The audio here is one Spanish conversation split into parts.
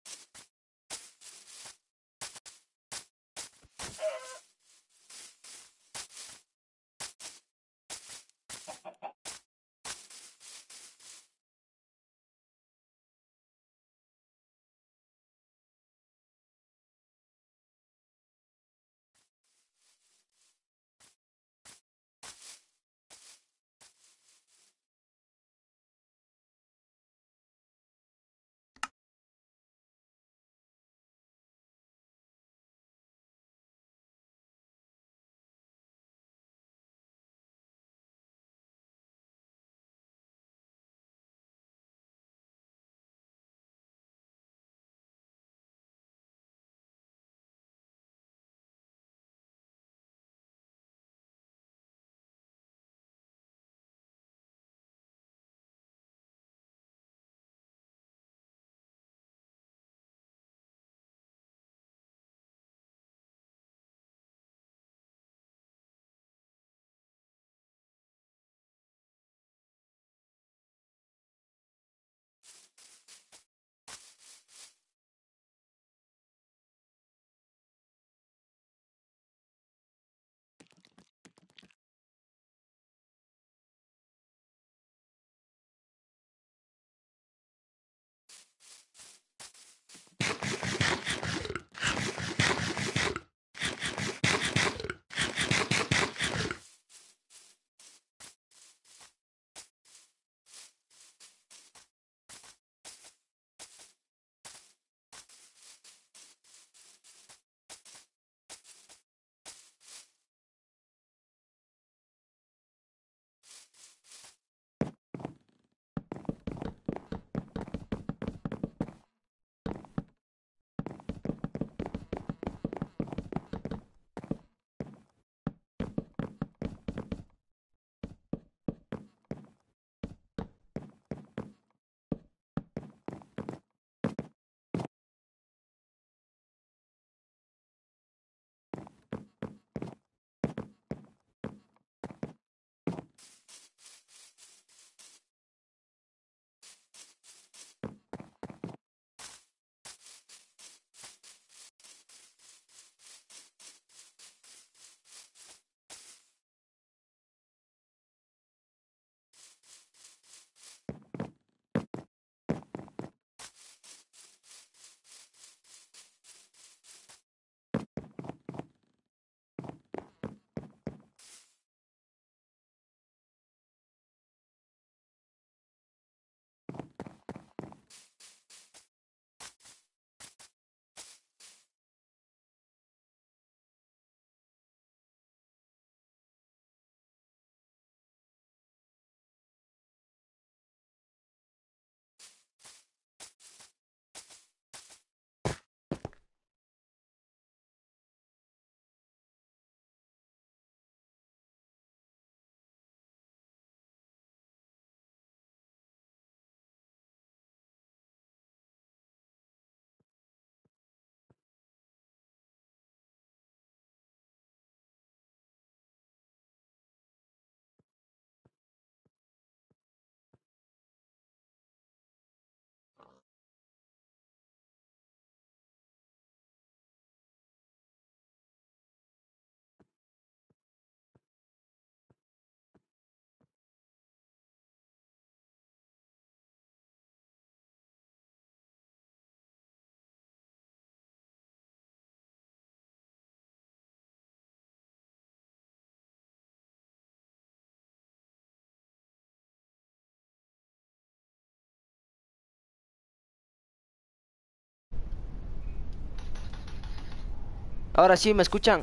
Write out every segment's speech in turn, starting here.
Ahora sí me escuchan.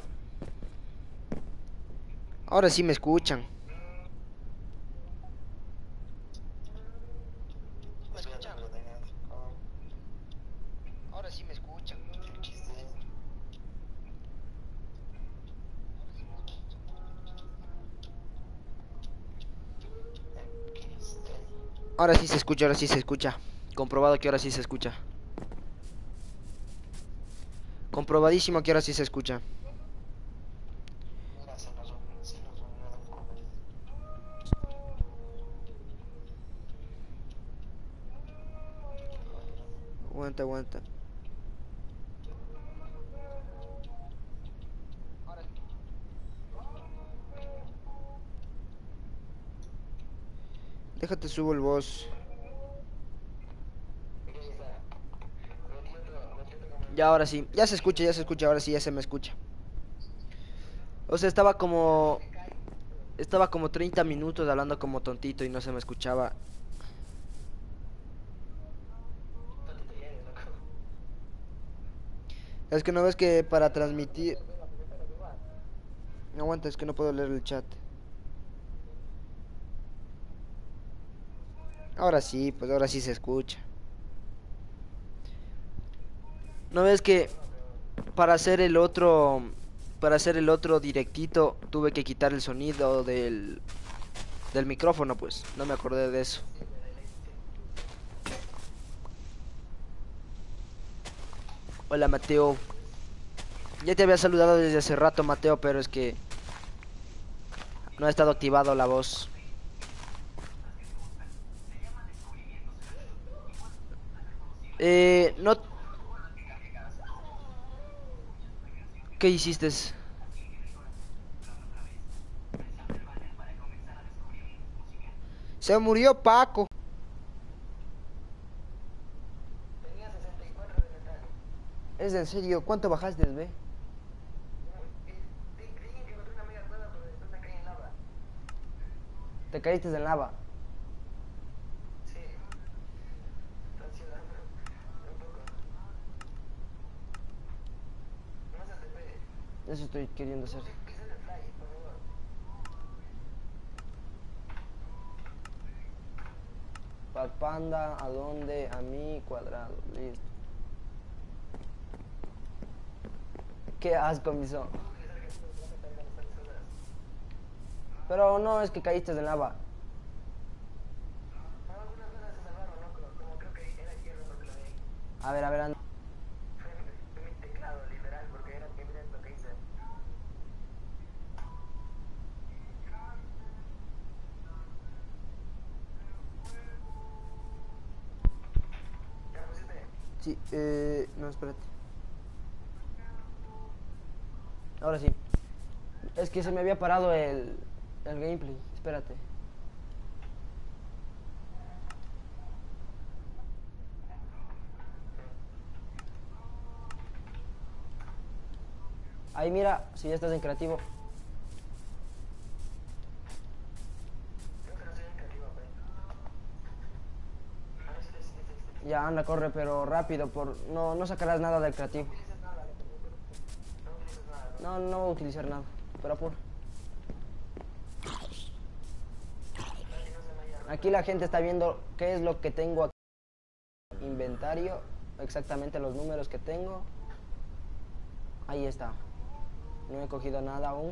Ahora sí me escuchan. ¿Me escuchan? Ahora sí me escuchan. Ahora sí se escucha, ahora sí se escucha. Comprobado que ahora sí se escucha. Comprobadísimo que ahora sí se escucha. Aguanta, aguanta. Déjate subo el voz. Ya ahora sí, ya se escucha, ahora sí ya se me escucha. O sea, estaba como 30 minutos hablando como tontito y no se me escuchaba. Es que no ves que para transmitir... No aguanta, es que no puedo leer el chat. Ahora sí, pues ahora sí se escucha. ¿No ves que para hacer el otro, para hacer el otro directito tuve que quitar el sonido del micrófono, pues? No me acordé de eso. Hola, Mateo. Ya te había saludado desde hace rato, Mateo, pero es que no ha estado activado la voz. No, ¿qué hiciste? Se murió Paco. Es en serio, ¿cuánto bajaste, ve? Te caíste en lava. Eso estoy queriendo hacer. Pat Panda, ¿a dónde? A mi cuadrado. Listo. Qué asco, miso. Pero no, es que caíste en lava. A ver, anda. Sí, no, espérate. Ahora sí. Es que se me había parado el gameplay. Espérate. Ahí mira, si ya estás en creativo. Ya anda, corre, pero rápido, no sacarás nada del creativo. No voy a utilizar nada, pero apura. Aquí la gente está viendo qué es lo que tengo aquí. Inventario, exactamente los números que tengo. Ahí está. No he cogido nada aún.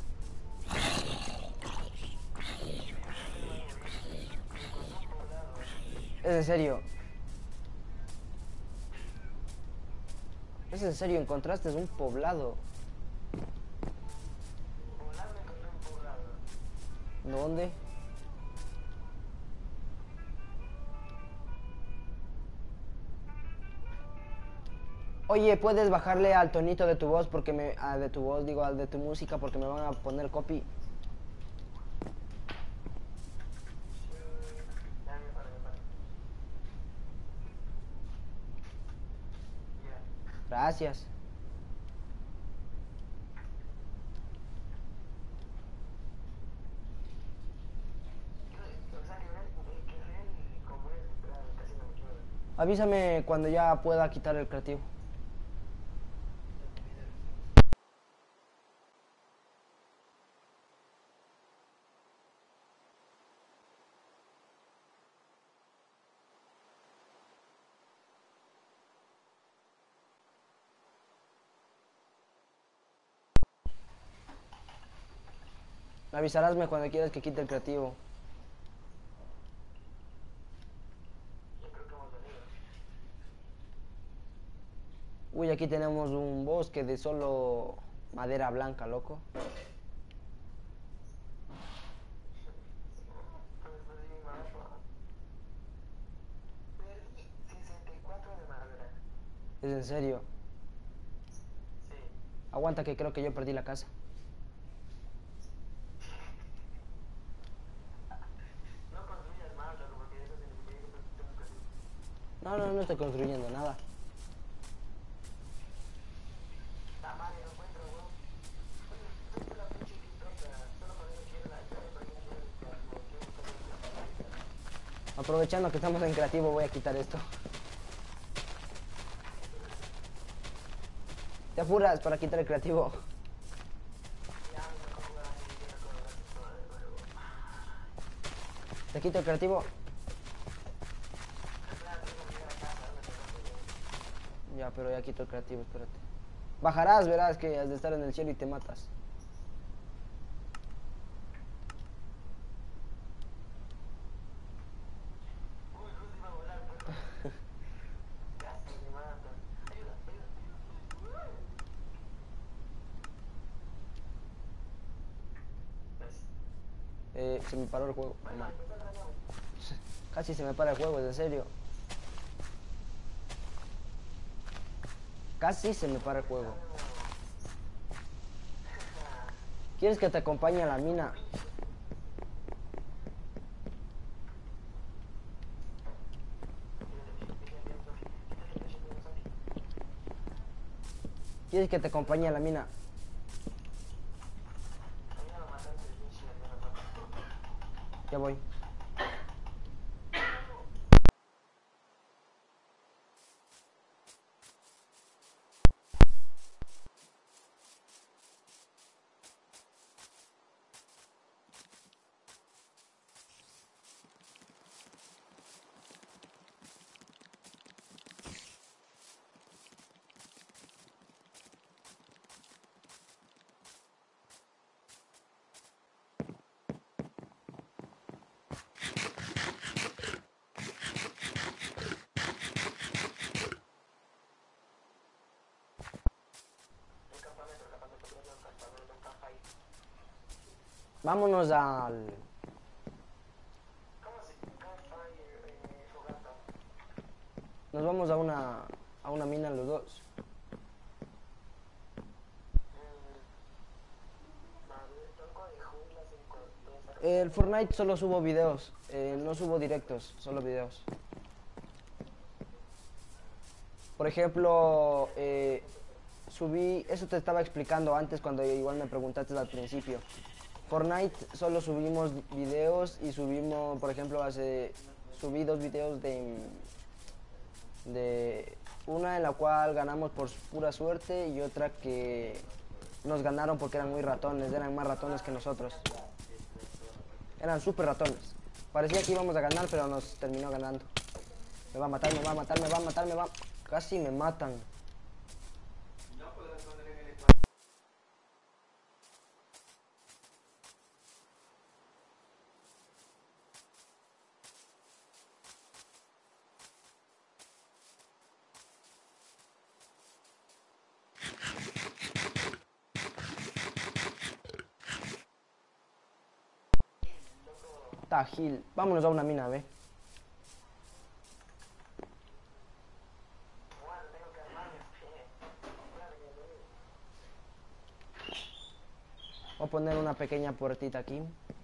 Es en serio. Es en serio, encontraste un poblado. ¿Dónde? Oye, ¿puedes bajarle al tonito de tu voz porque de tu voz, digo, al de tu música porque me van a poner copy? Gracias. Avísame cuando ya pueda quitar el creativo. Avisarásme cuando quieras que quite el creativo. Uy, aquí tenemos un bosque de solo madera blanca, loco. ¿Es en serio? Aguanta que creo que yo perdí la casa. No, no, no estoy construyendo nada. Aprovechando que estamos en creativo, voy a quitar esto. Te apuras para quitar el creativo. Te quito el creativo. Ya, pero ya quito el creativo, espérate. Bajarás, verás que has de estar en el cielo y te matas. Se me paró el juego. No. Casi se me para el juego, es en serio. Casi se me para el juego. ¿Quieres que te acompañe a la mina? ¿Quieres que te acompañe a la mina? Ya voy. Vámonos al... Nos vamos a una mina los dos. El Fortnite solo subo videos, no subo directos, solo videos. Por ejemplo, subí, eso te estaba explicando antes cuando igual me preguntaste al principio. Fortnite solo subimos videos y subimos, por ejemplo, subí 2 videos de una en la cual ganamos por pura suerte y otra que nos ganaron porque eran muy ratones, eran más ratones que nosotros. Eran súper ratones. Parecía que íbamos a ganar, pero nos terminó ganando. Me va a matar, me va a matar, me va a matar, me va... Casi me matan. Tajil. Vámonos a una mina, ve. Voy a poner una pequeña puertita aquí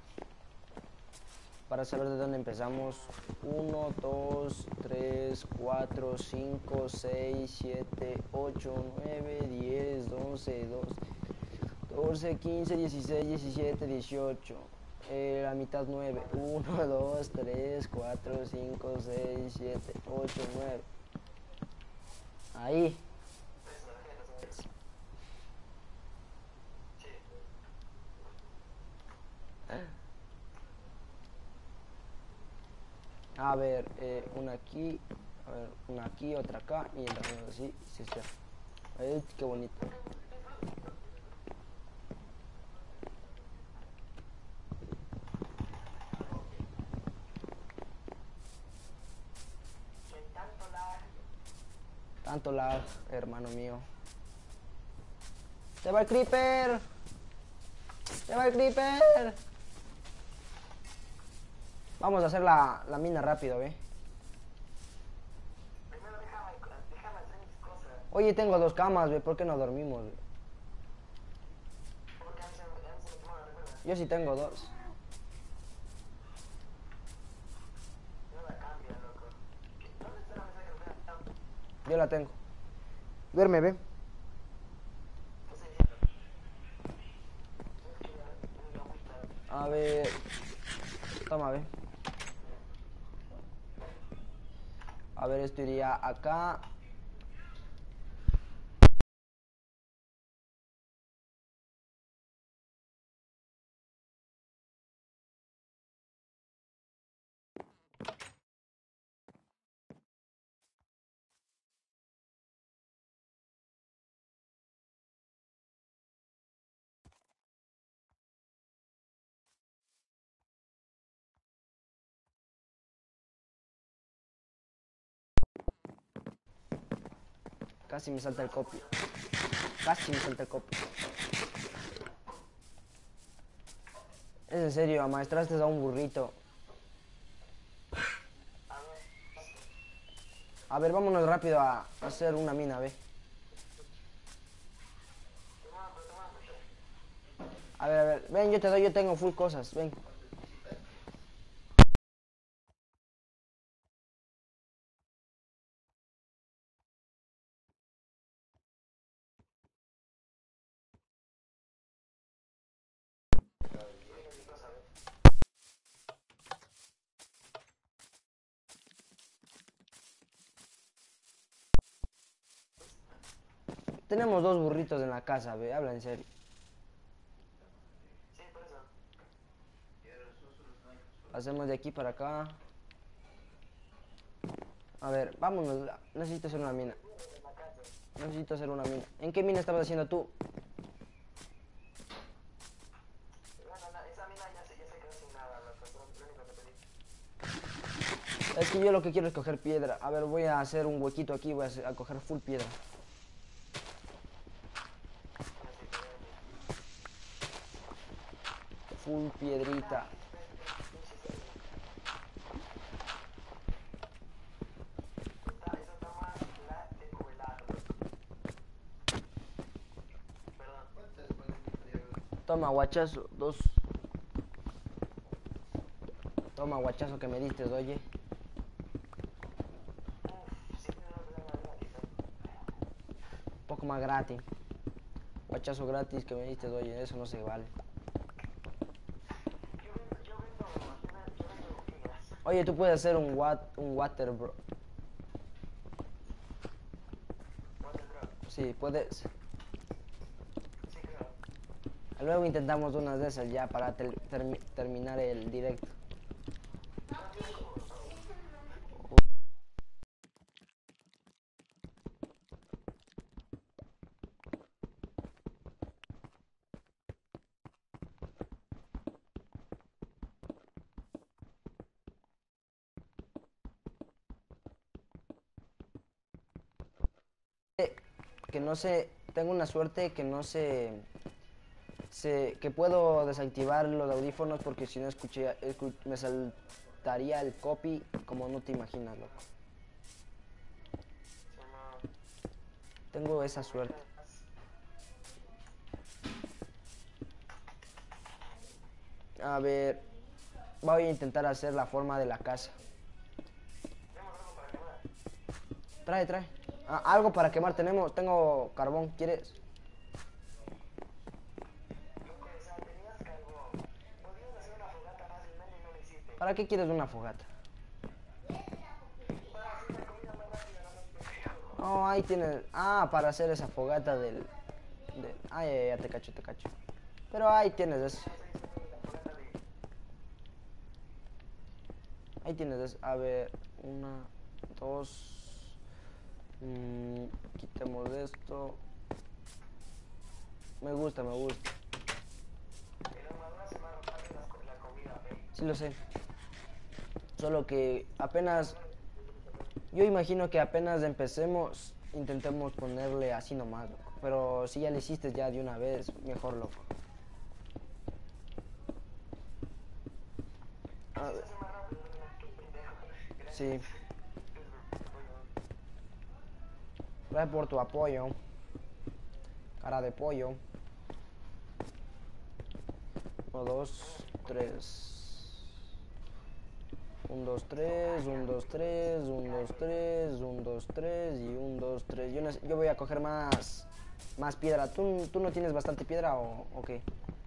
para saber de dónde empezamos. 1, 2, 3, 4, 5, 6, 7, 8, 9, 10, 11, 12, 14, 15, 16, 17, 18. La mitad 9. 1, 2, 3, 4, 5, 6, 7, 8, 9. Ahí. A ver, una aquí, a ver, una aquí, otra acá y entramos así, sí, sí. Ay, qué bonito. Tanto lag, hermano mío. ¡Se va el creeper! ¡Se va el creeper! Vamos a hacer la mina rápido, ¿ve? Oye, tengo 2 camas, ¿ve? ¿Por qué no dormimos, ve? Yo sí tengo 2. Yo la tengo. Duerme, ve. A ver. Toma, ve. A ver, esto iría acá. Casi me salta el copy. Casi me salta el copy. Es en serio, amaestraste a un burrito. A ver, vámonos rápido a hacer una mina, ve. A ver, ven, yo te doy, yo tengo full cosas, ven. Tenemos dos burritos en la casa, ve, habla en serio. Hacemos de aquí para acá. A ver, vámonos, necesito hacer una mina. Necesito hacer una mina. ¿En qué mina estabas haciendo tú? Es que yo lo que quiero es coger piedra. A ver, voy a hacer un huequito aquí, voy a coger full piedra. Full piedrita. Toma, guachazo, dos. Toma, guachazo que me diste, oye. Un poco más gratis. Guachazo gratis que me diste, oye, eso no se vale. Oye, tú puedes hacer un water, bro. Sí, puedes. Luego intentamos unas de esas ya para terminar el directo. Que no sé, tengo una suerte que no que puedo desactivar los audífonos porque si no me saltaría el copy como no te imaginas, loco. Tengo esa suerte. A ver, voy a intentar hacer la forma de la casa. Trae. Ah, algo para quemar tengo carbón, ¿quieres? ¿Para qué quieres una fogata? Oh, ahí tienes. Ah, para hacer esa fogata Ay, ya te cacho. Pero ahí tienes eso. Ahí tienes eso. A ver, una, dos. Quitemos esto. Me gusta. Sí lo sé. Solo que apenas... Yo imagino que apenas empecemos, intentemos ponerle así nomás, loco. Pero si ya le hiciste ya de una vez, mejor, loco. A ver. Sí. Gracias por tu apoyo. Cara de pollo. 1, 2, 3. 1, 2, 3, 1, 2, 3, 1, 2, 3, 1, 2, 3 y 1, 2, 3. Yo voy a coger más piedra. ¿Tú no tienes bastante piedra o qué?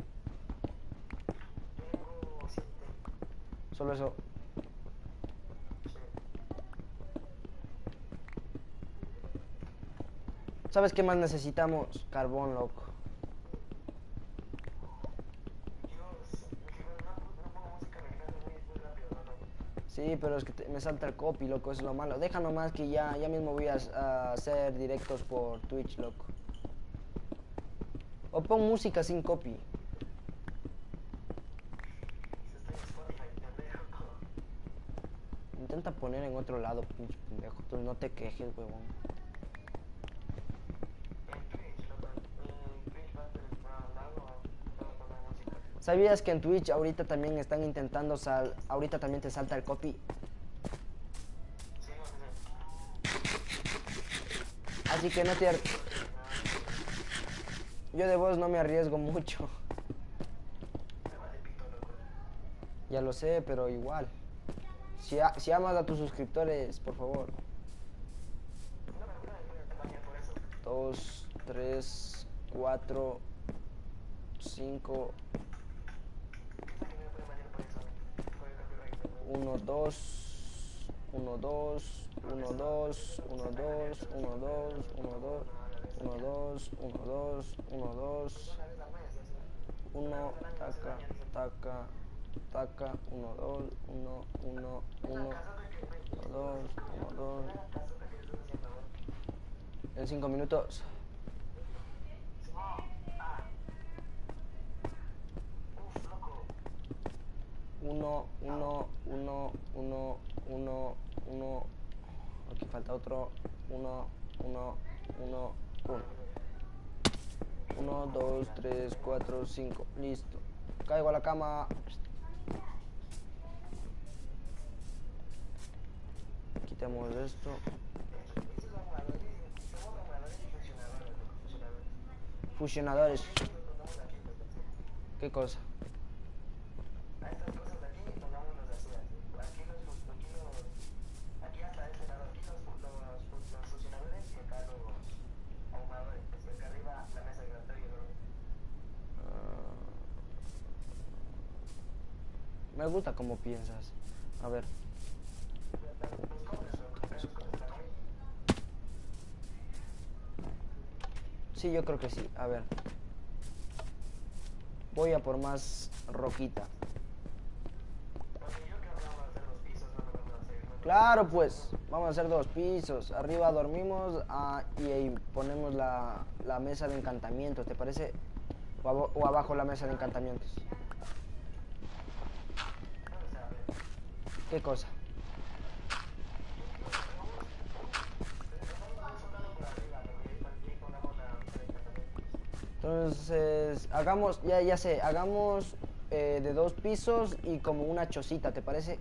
Solo eso. ¿Sabes qué más necesitamos? Carbón, loco. Sí, pero es que me salta el copy, loco, eso es lo malo. Deja nomás que ya mismo voy a hacer directos por Twitch, loco. O pon música sin copy. Intenta poner en otro lado, pinche pendejo. Tú no te quejes, huevón. ¿Sabías que en Twitch ahorita también están intentando ahorita también te salta el copy? Así que no te... Yo de voz no me arriesgo mucho. Ya lo sé, pero igual. Si amas a tus suscriptores, por favor. 2, 3, 4, 5, 1, 2, 1, 2, 1, 2, 1, 2, 1, 2, 1, 2, 1, 2, 1, 2, 1, 2, 1, taca, taca, taca, 1, 2, 1, 1, 1, 2, 1, 2. En 5 minutos. 1, 1, 1, 1, 1, 1. Aquí falta otro. 1, 1, 1, 1. 1, 2, 3, 4, 5. Listo. Caigo a la cama. Quitemos esto. Fusionadores. ¿Qué cosa? Me gusta cómo piensas. A ver. Sí, yo creo que sí. A ver. Voy a por más roquita. Claro, pues. Vamos a hacer 2 pisos. Arriba dormimos y ahí ponemos la mesa de encantamientos. ¿Te parece? O abajo la mesa de encantamientos. ¿Qué cosa? Entonces, hagamos, ya sé, hagamos de 2 pisos y como una chocita, ¿te parece?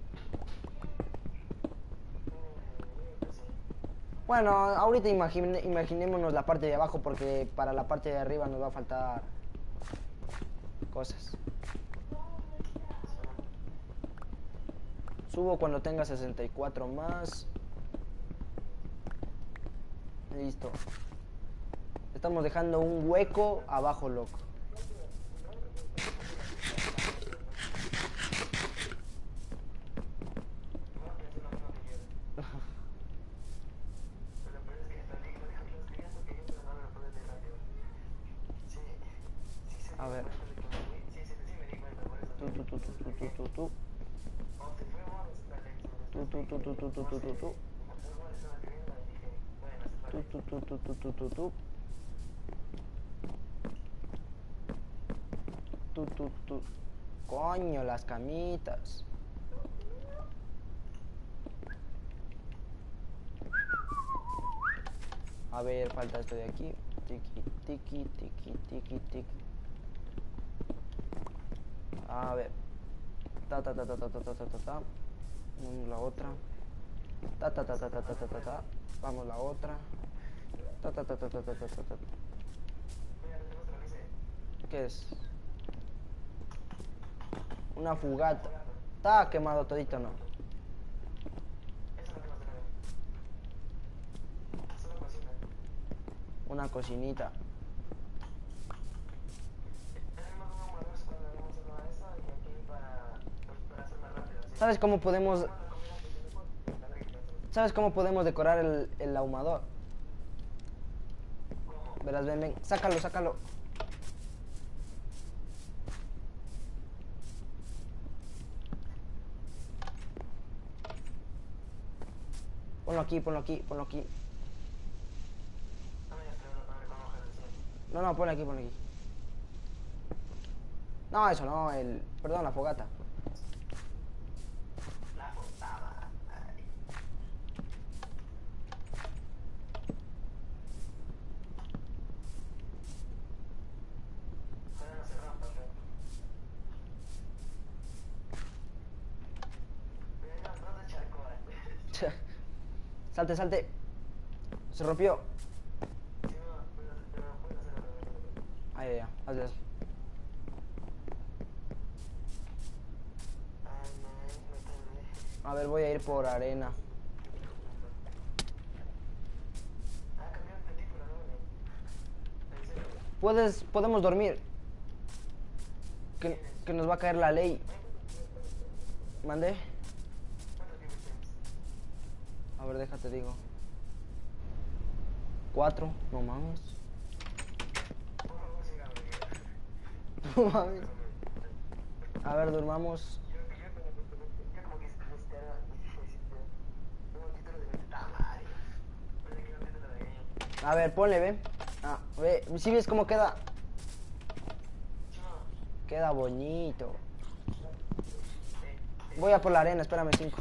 Bueno, ahorita imaginémonos la parte de abajo porque para la parte de arriba nos va a faltar cosas. Subo cuando tenga 64 más. Listo. Estamos dejando un hueco abajo, loco. A ver. Coño, las camitas. A ver, falta esto de aquí. Tiki, tiki, tiki, tiki, tiki. A ver. Ta ta ta ta ta ta ta ta ta ta. Vamos la otra. Ta ta ta ta ta ta ta ta ta. Vamos la otra. Ta ta ta ta ta ta ta ta ta. ¿Qué es? Una fugata. Está quemado todito, ¿no? una cocinita. ¿Sabes cómo podemos... ¿Sabes cómo podemos decorar el ahumador? Verás, ven, ven. Sácalo, sácalo. Ponlo aquí, ponlo aquí, ponlo aquí. No, no, ponlo aquí, ponlo aquí. No, eso no, Perdón, la fogata. Salte, salte. Se rompió. Ahí, ya, hazle eso. A ver, voy a ir por arena. Podemos dormir. Que nos va a caer la ley. ¿Mandé? A ver, déjate digo. 4, no mames. No mames. A ver, durmamos. A ver, ponle, ve. Ah, ve, ¿sí ves cómo queda? Queda bonito. Voy a por la arena, espérame 5.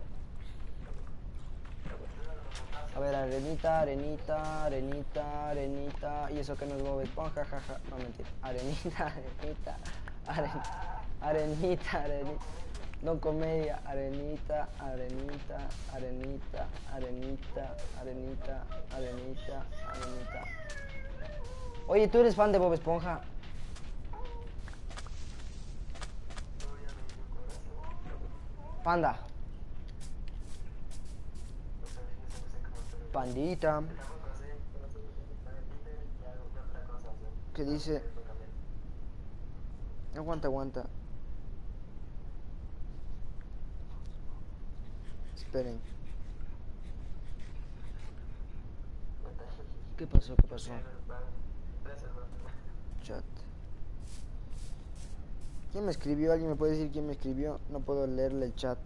A ver, arenita, arenita, arenita, arenita. Y eso que no es Bob Esponja, jaja. No, mentira. Arenita, arenita, arenita, arenita. Don Comedia, arenita, arenita, arenita, arenita, arenita, arenita, arenita. Oye, ¿tú eres fan de Bob Esponja? Panda. Pandita. ¿Qué dice? Aguanta, aguanta. Esperen. ¿Qué pasó? ¿Qué pasó? Chat. ¿Quién me escribió? ¿Alguien me puede decir quién me escribió? No puedo leerle el chat.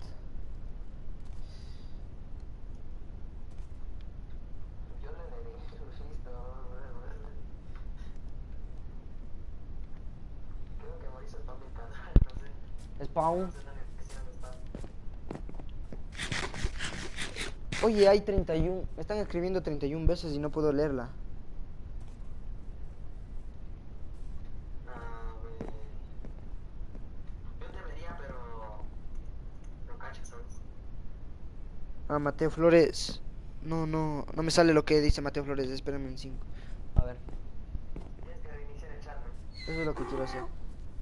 Spawn. Oye, hay 31. Me están escribiendo 31 veces y no puedo leerla. Ah, Mateo Flores. No me sale lo que dice Mateo Flores. Espérenme en 5. A ver. Eso es lo que quiero hacer.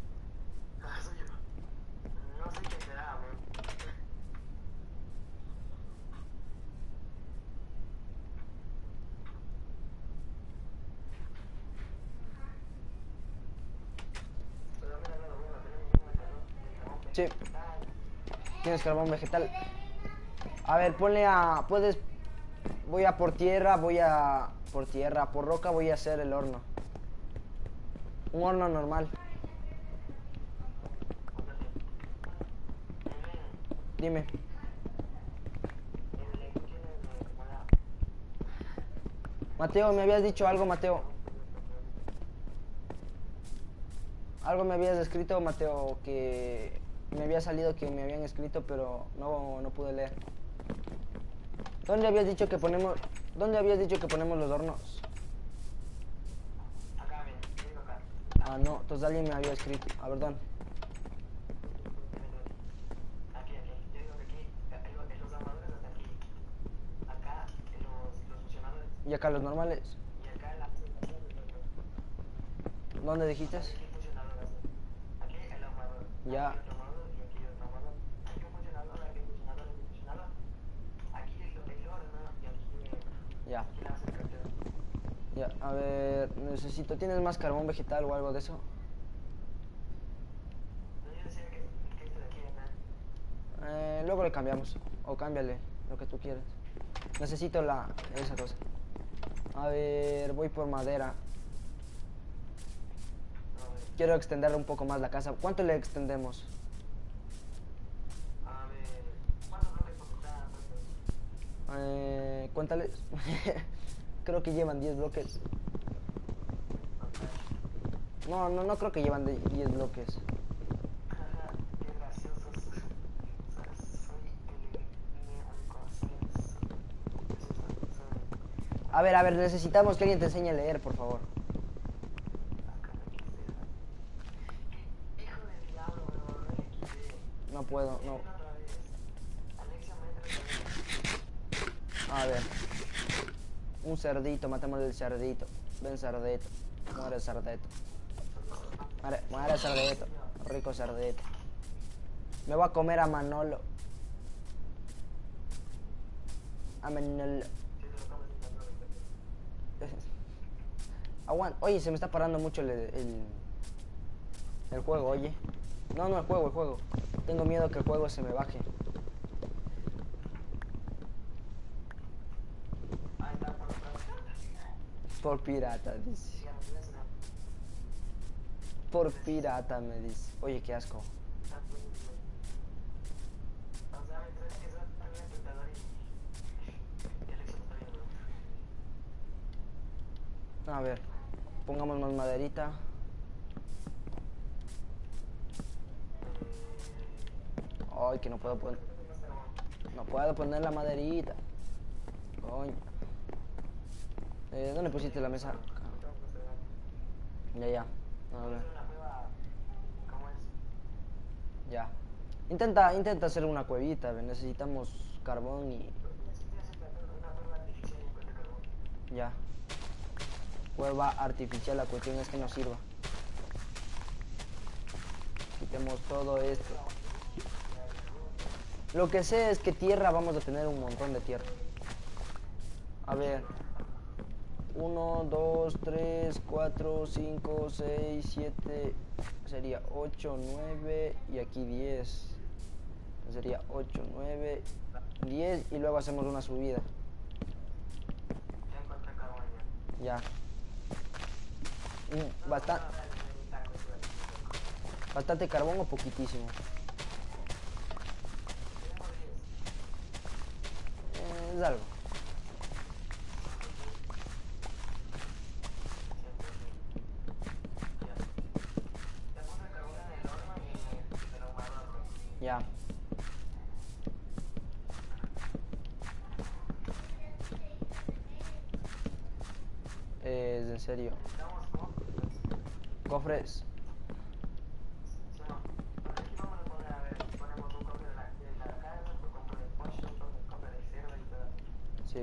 Sí. Tienes carbón vegetal. A ver, ponle a... Puedes... Voy a por tierra, Por tierra, por roca voy a hacer el horno. Un horno normal. Dime. Mateo, me habías dicho algo, Mateo. Algo me habías escrito, Mateo, que... Me había salido que me habían escrito, pero no pude leer. ¿Dónde habías dicho que ponemos los hornos? Acá, ven, yo digo acá. Ah, no, entonces alguien me había escrito. A ver, ¿dónde? Aquí, yo digo que aquí, en los armadores hasta aquí. Acá, en los funcionadores. ¿Y acá los normales? Y acá en la... ¿Dónde dijiste? Aquí funcionadores. Aquí el armador. Ya. Aquí otro armador y aquí otro armador. Aquí un funcionador, aquí un funcionador, aquí un funcionador. Aquí el horno y aquí... Ya. Aquí la base de cartera. Ya, a ver, necesito... ¿Tienes más carbón vegetal o algo de eso? No, yo decía que este de aquí, acá. Luego le cambiamos. O cámbiale, lo que tú quieras. Necesito esa cosa. A ver, voy por madera. A ver, Quiero extender un poco más la casa. ¿Cuánto le extendemos? a ver. ¿Cuántos bloques por cada puesto? Cuéntales. Creo que llevan 10 bloques. No creo que llevan 10 bloques. Jaja, qué graciosos. Soy un consenso. A ver, necesitamos que alguien te enseñe a leer, por favor. Hijo del diablo, me volvió el XD. No puedo, no. Otra vez. Alexia, métele otra vez. A ver. Un cerdito, matémosle el cerdito. Ven, cerdito. Muere el cerdito. Muere el cerdito. Rico cerdito. Me voy a comer a Manolo. A Manolo. Aguanta. Oye, se me está parando mucho el juego, oye. No, el juego. Tengo miedo que el juego se me baje. Ahí está, por otra vez. Por pirata, dice. Sigamos, tienes una. Por pirata, me dice. Oye, qué asco. Está muy bien. O sea, me trae que sos tan espectador y Alexia no está viendo. A ver. Pongamos más maderita. Ay, que no puedo poner. No puedo poner la maderita. Coño. ¿Dónde pusiste la mesa? Ya. A ver. Una cueva. ¿Cómo es? Ya. Intenta hacer una cuevita. Necesitamos carbón y. Necesitas una cueva artificial y un cuento de carbón. Ya. Cueva artificial, la cuestión es que nos sirva. Quitemos todo esto. Lo que sé es que tierra vamos a tener un montón de tierra. A ver. 1, 2, 3, 4, 5, 6, 7. Sería 8, 9 y aquí 10. Sería 8, 9, 10 y luego hacemos una subida. Ya encontré carbón ya. Ya. Bastante carbón o poquitísimo. Es algo. Ya. En serio. Cofres. Sí.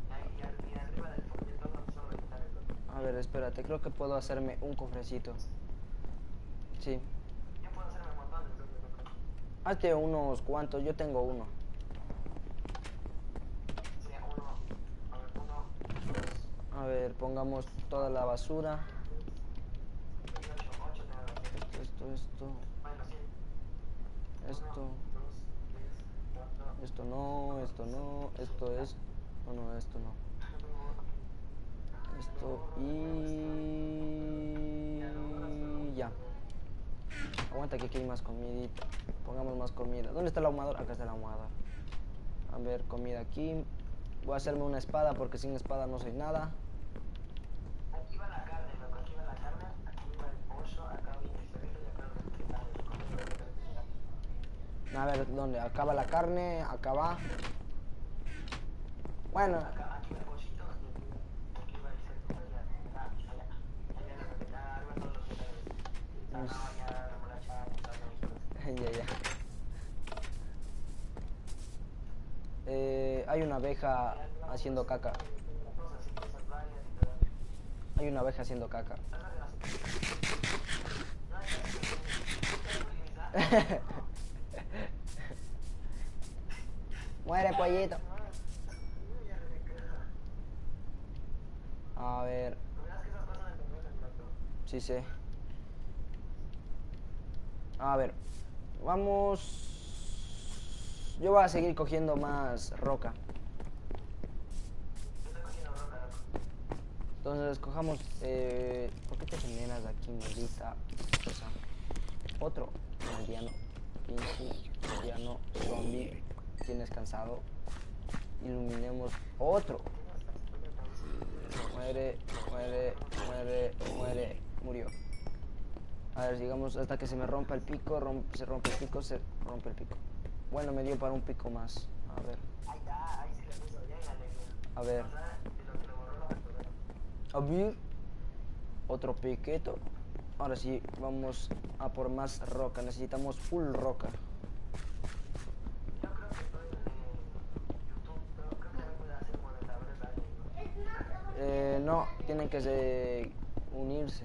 A ver, espérate, creo que puedo hacerme un cofrecito. Sí. Hazte unos cuantos, yo tengo uno. A ver, pongamos toda la basura. Esto no, esto es. No, esto no. Esto y ya. Aguanta que aquí hay más comidita. Pongamos más comida. ¿Dónde está el ahumador? Acá está el ahumador. A ver, comida aquí. Voy a hacerme una espada porque sin espada no soy nada. Aquí va la carne, loco. Aquí va la carne, aquí va el pollo, acá viene el cerdo y acá va A ver, ¿dónde? Acá va la carne, acá va. Bueno. aquí va el pollito y aquí va el cerdo. Allá arriba todos los vegetales. Zanahoria, remolacha, Ya. Hay una abeja haciendo caca. Hay una abeja haciendo caca. Muere, pollito. A ver, Verás que esas cosas en el rato. sí sé. A ver, vamos. Yo voy a seguir cogiendo más roca. Yo estoy cogiendo roca, loco. Entonces cojamos. ¿Por qué te generas aquí, maldita cosa? Otro aldeano. Pinche aldeano zombie. Tienes cansado. Iluminemos otro. Muere, muere, muere, muere. Murió. A ver, digamos, hasta que se me rompa el pico, se rompe el pico, se rompe el pico. Bueno, me dio para un pico más. A ver, Ahí está, ahí sí le puso bien la alegría. a ver. O sea, de lo que le borró lo recordó. A ver. Otro piqueto. Ahora sí, vamos a por más roca. Necesitamos full roca. Yo creo que estoy en YouTube, pero creo que me puede hacer monetadores de alguien, ¿no? No, tienen que unirse.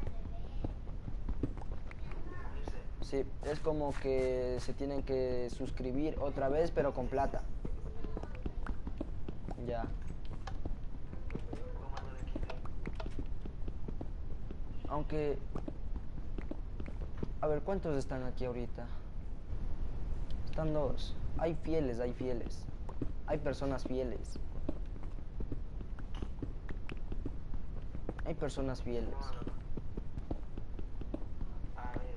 Unirse. Sí, es como que se tienen que suscribir otra vez, pero con plata. Ya. Comando de XP. Aunque... A ver, ¿cuántos están aquí ahorita? Están 2. Hay fieles, hay fieles. Hay personas fieles. Hay personas fieles. A ver.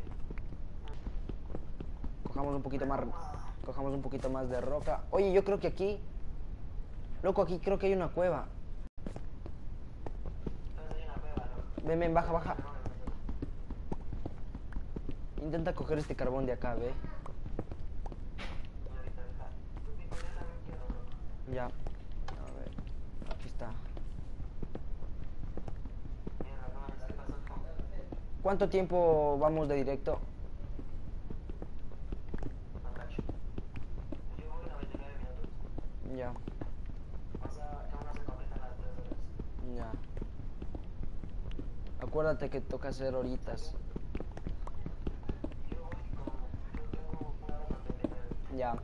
Cojamos un poquito más. Cojamos un poquito más de roca. Oye, yo creo que aquí... Loco, aquí creo que hay una cueva. Entonces hay una cueva, loco. Ven, ven, baja, baja. No, no, no. Intenta coger este carbón de acá, ve. Y ahorita deja. Yo pico, yo también quiero, loco. Ya. A ver. Aquí está. Mierda, no, ¿qué pasó? ¿Cuánto tiempo vamos de directo? No cacho. Yo voy 99 minutos. Ya. O sea, que aún no se completan las 3 horas. Ya. Acuérdate que toca hacer horitas. Yo voy como. Yo tengo 1 hora 99. Ya.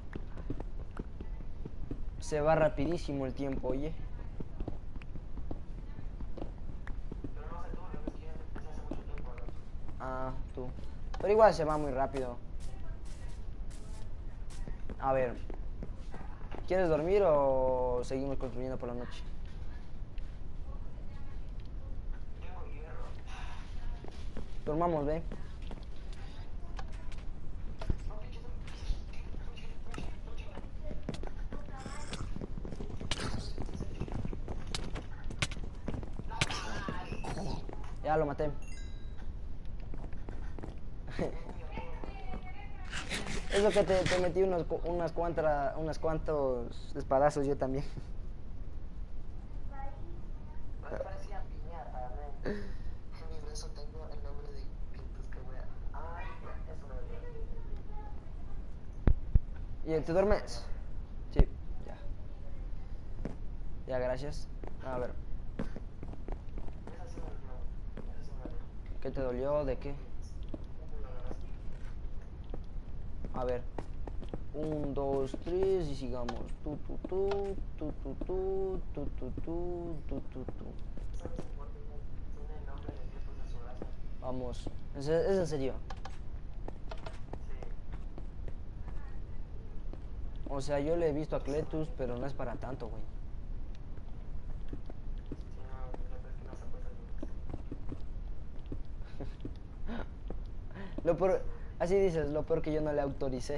Se va rapidísimo el tiempo, oye. Pero no sé tú, lo que es que yo empecé hace mucho tiempo, loco. Ah, tú. Pero igual se va muy rápido. A ver. ¿Quieres dormir o seguimos construyendo por la noche? Tengo hierro. Dormamos, ve. Ya lo maté. Eso que te metí unas cuantos espadazos yo también. Parecía piñata, ¿no? En mi brazo tengo el nombre de pintos que voy a. Ay, eso me dolió. ¿Y te duermes? Sí, ya. Ya, gracias. A ver, Esa sí me dolió. Esa sí me dolió. ¿qué te dolió? ¿De qué? A ver. 1, 2, 3 y sigamos. Tu, tu, tu, tu, tu, tu, tu, tu, tu, tu, tu, tu. ¿Sabes que Morty tiene el nombre de tipos de su raza? Vamos. ¿Es en serio? Sí. O sea, yo le he visto a Cletus, pero no es para tanto, güey. Si no, lo peor es que no se puede hacer. Lo peor, así dices, lo peor que yo no le autoricé.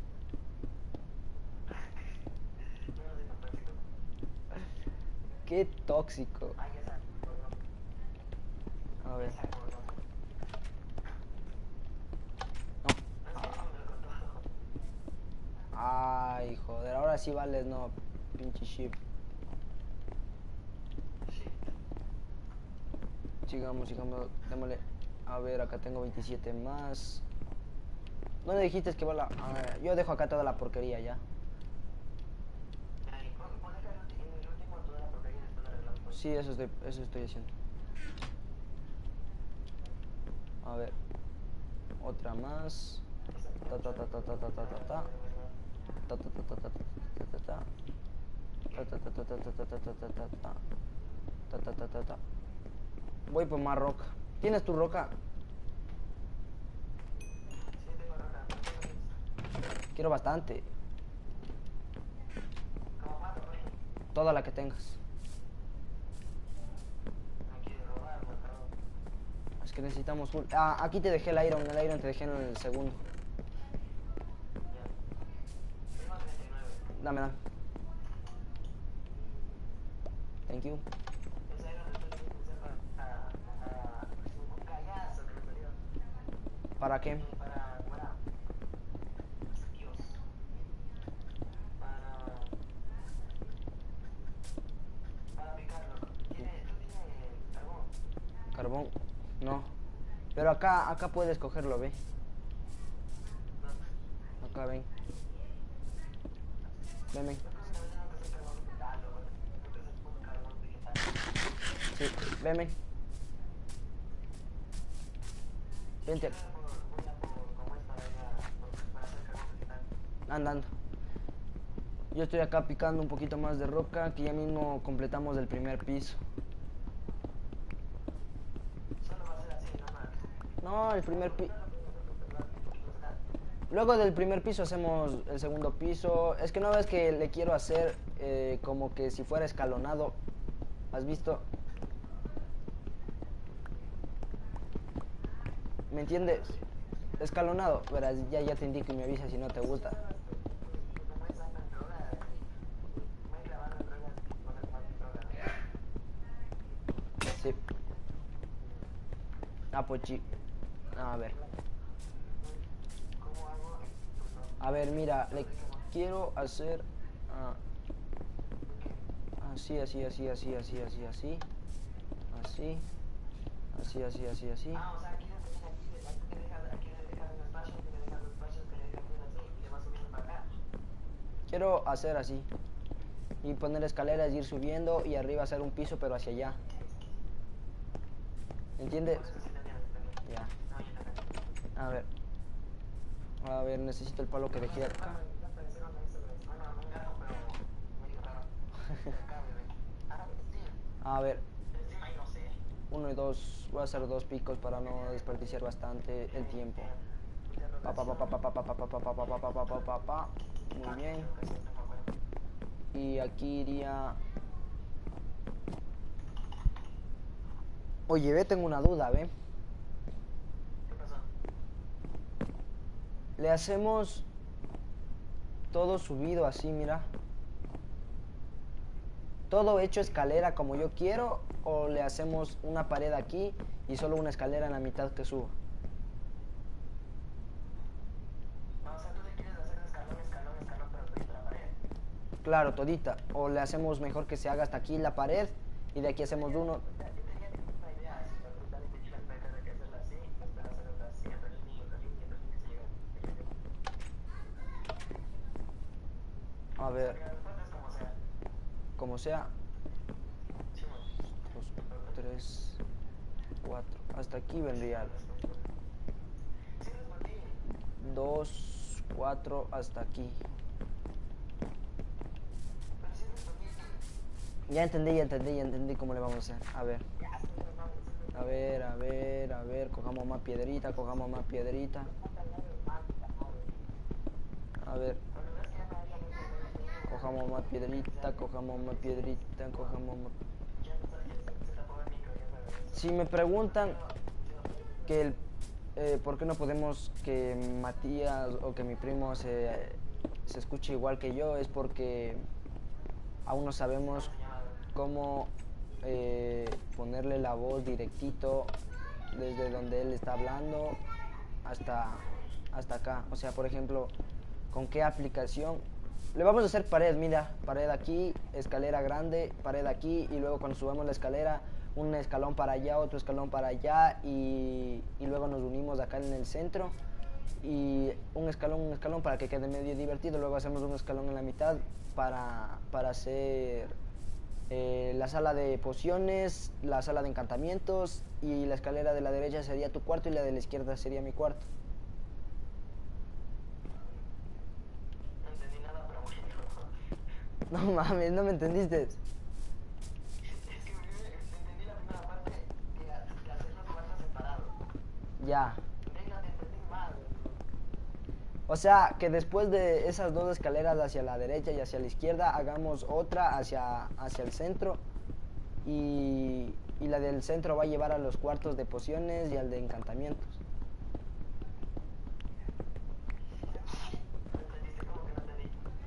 No, no soy tan tóxico. Qué tóxico. Ay, esa. A ver. Esa cordón. No. Es que no me lo contó. Ay, joder, ahora sí vales, no, pinche ship. Shit. Sigamos, démosle. A ver, acá tengo 27 más. ¿Dónde dijiste que va la...? A ver, yo dejo acá toda la porquería ya. Ay, pon acá en el último toda la porquería y después la arreglamos. Pues. Sí, eso estoy haciendo. A ver. Otra más. Ta ta ta ta ta ta ta ta ta. Ta ta ta ta ta ta ta ta ta. Ta ta ta ta ta ta ta ta ta ta ta. Ta Ta, ta, ta, ta, ta. Voy por más roca. ¿Tienes tu roca? Sí, tengo roca. Quiero bastante. ¿Cómo cuánto, güey? Toda la que tengas. Me quiere robar, me cago. Es que necesitamos full. Ah, aquí te dejé el iron te dejé en el segundo. Ya. Tengo 39. Dame, dame. Thank you. Ese era el que tiene que ser para un callazo que me salió. ¿Para qué? Para, bueno, Dios. Para picarlo. ¿Tú tienes carbón? Carbón. No. Pero acá puedes cogerlo, ve. Acá, ven. Ven, ven. Sí, ven, ven. Vente. Anda, anda. Yo estoy acá picando un poquito más de roca, que ya mismo completamos el primer piso. Solo va a ser así, nomás. No, el primer piso. Luego del primer piso hacemos el segundo piso. Es que no ves que le quiero hacer como que si fuera escalonado. ¿Has visto? ¿Me entiendes? Escalonado. Verás, ya te indico y me avisas si no te gusta. Sí. Ah, pues sí. A ver. A ver, mira, le quiero hacer así, así, así, así, así, así, así. Así. Así, así, así, así. Ah, o sea, aquí le dejas un espacio, aquí le dejas dos espacios, que le dejas así y le vas subiendo para acá. Quiero hacer así. Y poner escaleras y ir subiendo y arriba hacer un piso pero hacia allá. ¿Entiendes? Ya. A ver. A ver, necesito el palo que dejé acá. A ver. 1 y 2. Voy a hacer 2 picos para no desperdiciar bastante el tiempo. Pa, pa, pa, pa, pa, pa, pa, pa, pa, pa, pa, pa, pa, pa, pa, pa, pa. Muy bien. Y aquí iría... Oye, ve, tengo una duda, ve. ¿Qué pasó? Le hacemos todo subido así, mira. Todo hecho escalera como yo quiero, o le hacemos una pared aquí y solo una escalera en la mitad que suba. O sea, tú le quieres hacer escalón, escalón, escalón, pero todita la pared. Claro, todita. O le hacemos mejor que se haga hasta aquí la pared y de aquí hacemos uno. Yo tenía una idea, si me gusta de que en vez de que hacerla así, después hacer otra así, otra línea, otra línea, otra línea, se llega. A ver, Que después es como sea. como sea. Sí, bueno. 2, 3, 4. Hasta aquí vendría. Sí, respondí. 2, 4, hasta aquí. Pero sí respondí. Ya entendí cómo le vamos a hacer. A ver. A ver, a ver, a ver. Cojamos más piedrita, cojamos más piedrita. A ver. Cojamos más piedrita, cojamos más piedrita, cojamos más... Si me preguntan que por qué no podemos que Matías o que mi primo se escuche igual que yo, es porque aún no sabemos cómo ponerle la voz directito desde donde él está hablando hasta acá. O sea, por ejemplo, con qué aplicación. Le vamos a hacer pared, mira, pared aquí, escalera grande, pared aquí, y luego cuando subamos la escalera, un escalón para allá, otro escalón para allá, y luego nos unimos acá en el centro, y un escalón para que quede medio divertido. Luego hacemos un escalón en la mitad para hacer la sala de pociones, la sala de encantamientos, y la escalera de la derecha sería tu cuarto y la de la izquierda sería mi cuarto. No entendí nada, pero bueno. No mames, no me entendiste. Es que Ya. Ve, no te entendí mal. O sea, que después de esas dos escaleras hacia la derecha y hacia la izquierda, hagamos otra hacia el centro. Y la del centro va a llevar a los cuartos de pociones y al de encantamientos. ¿No entendiste? ¿Cómo que no entendí?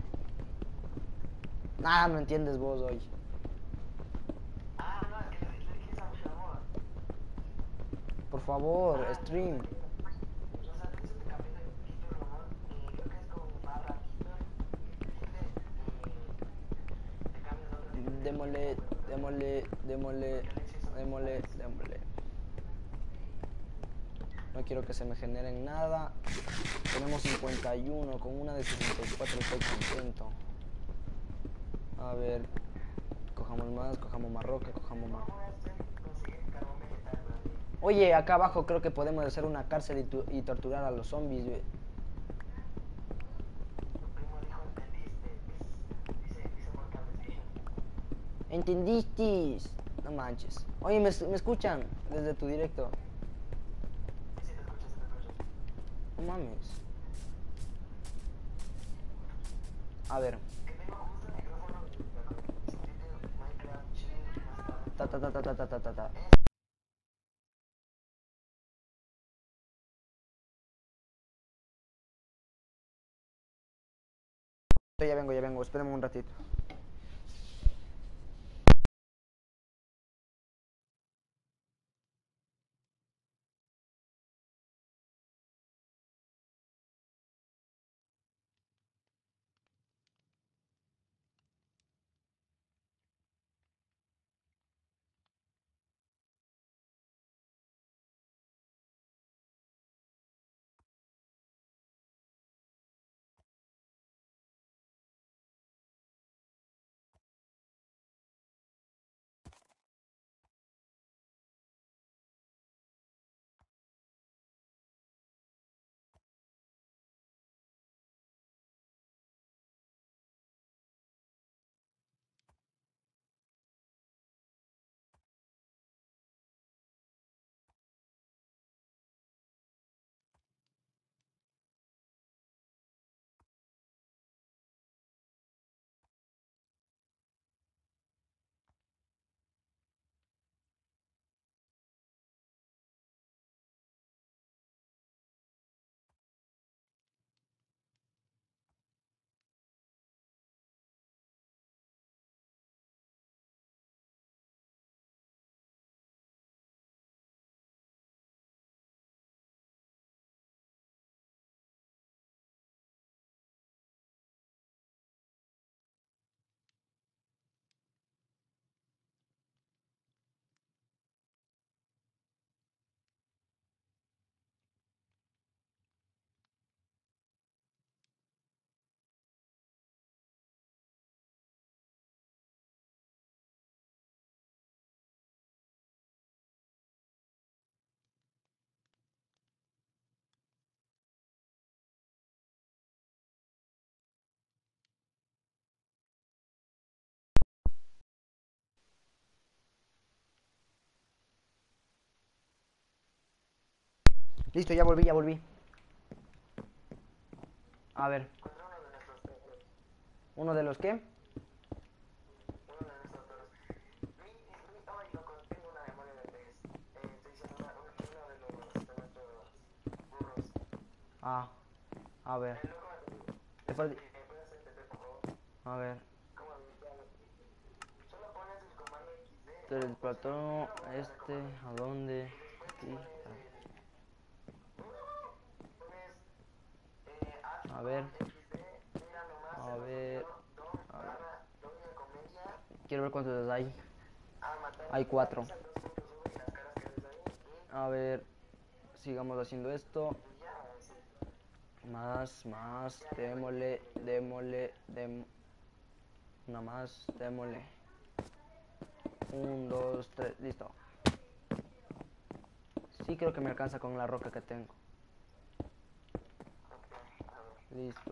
Nada, no entiendes vos hoy. Ah, no, es que le dije esa mujer amor. Por favor, Ah, stream. o sea, de eso te cambié de Titor Ramón. Creo que es con barra Titor. Tilde. Y te cambias a otro nivel de juego, no me Démosle, acuerdo. démosle, démosle, Porque Alexis son démosle, similares. démosle. No quiero que se me generen nada. Tenemos 51, con una de 64 estoy contento. A ver, cojamos más roca, cojamos más. ¿Cómo es conseguir carbón vegetal, brother? Oye, acá abajo creo que podemos hacer una cárcel y torturar a los zombies, güey. Tu primo dijo, ¿entendiste? Dice Morgan, sí. ¿Entendiste? No manches. Oye, ¿me escuchan desde tu directo? Sí, te escucho, sí te escucho. No mames. A ver. Que tengo justo el micrófono con escrito Minecraft Chill más tarde. Ta ta ta ta ta ta ta ta ta. Ya vengo, espérame un ratito. Listo, ya volví, ya volví. A ver. Encontré uno de nuestros perros. ¿Uno de los qué? Uno de nuestros perros. Ay, loco, tengo una memoria de pez. Estoy diciendo uno de nuestros burros. Ah, a ver. Loco, Te falta. ¿me puedes entender, por favor? A ver. ¿Cómo habilitarlo? Solo pones el comando XD. Tú eres el O sea, patrón. primero mueves el comando ¿A dónde? y después Sí. pones el. Pones A ver. XD, mira nomás A el ver. sonido, don A ver. barra doña comedia, Quiero ver cuántos hay. a matar Hay a la 4. risa 2.1 y las caras que ves ahí, A ver. Sigamos haciendo esto. y ya, sí. Más. Démosle. Una más. Démosle. 1, 2, 3. Listo. Sí, creo que me alcanza con la roca que tengo. Listo.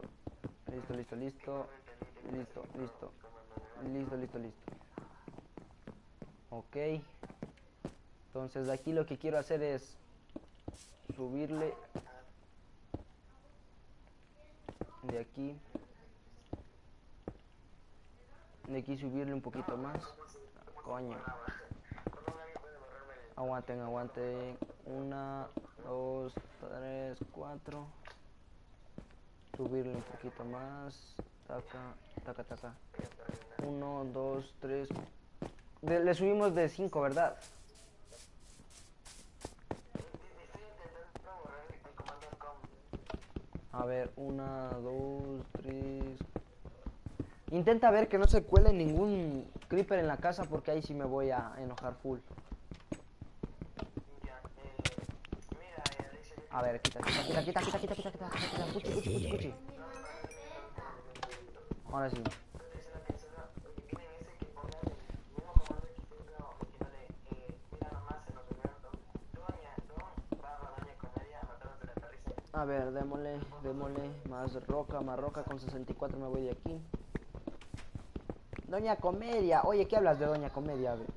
Listo. Ok. Entonces aquí lo que quiero hacer es subirle de aquí subirle un poquito más. Coño, aguanten. 1, 2, 3, 4. Subirle un poquito más. Taca. 1, 2, 3. Le subimos de 5, ¿verdad? A ver, 1, 2, 3. Intenta ver que no se cuele ningún creeper en la casa, porque ahí sí me voy a enojar full. A ver, quita. Cuchi. Ahora sí. A ver, démosle. Más roca. Con 64 me voy de aquí. Doña Comedia. Oye, ¿qué hablas de Doña Comedia? A ver.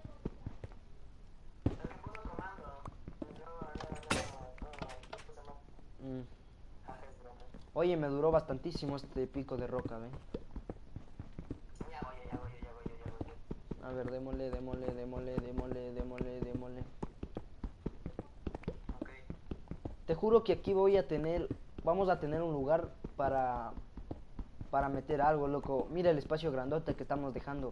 Oye, me duró bastantísimo este pico de roca, ¿ven? A ver, démosle. Te juro que aquí vamos a tener un lugar para meter algo, loco. Mira el espacio grandote que estamos dejando.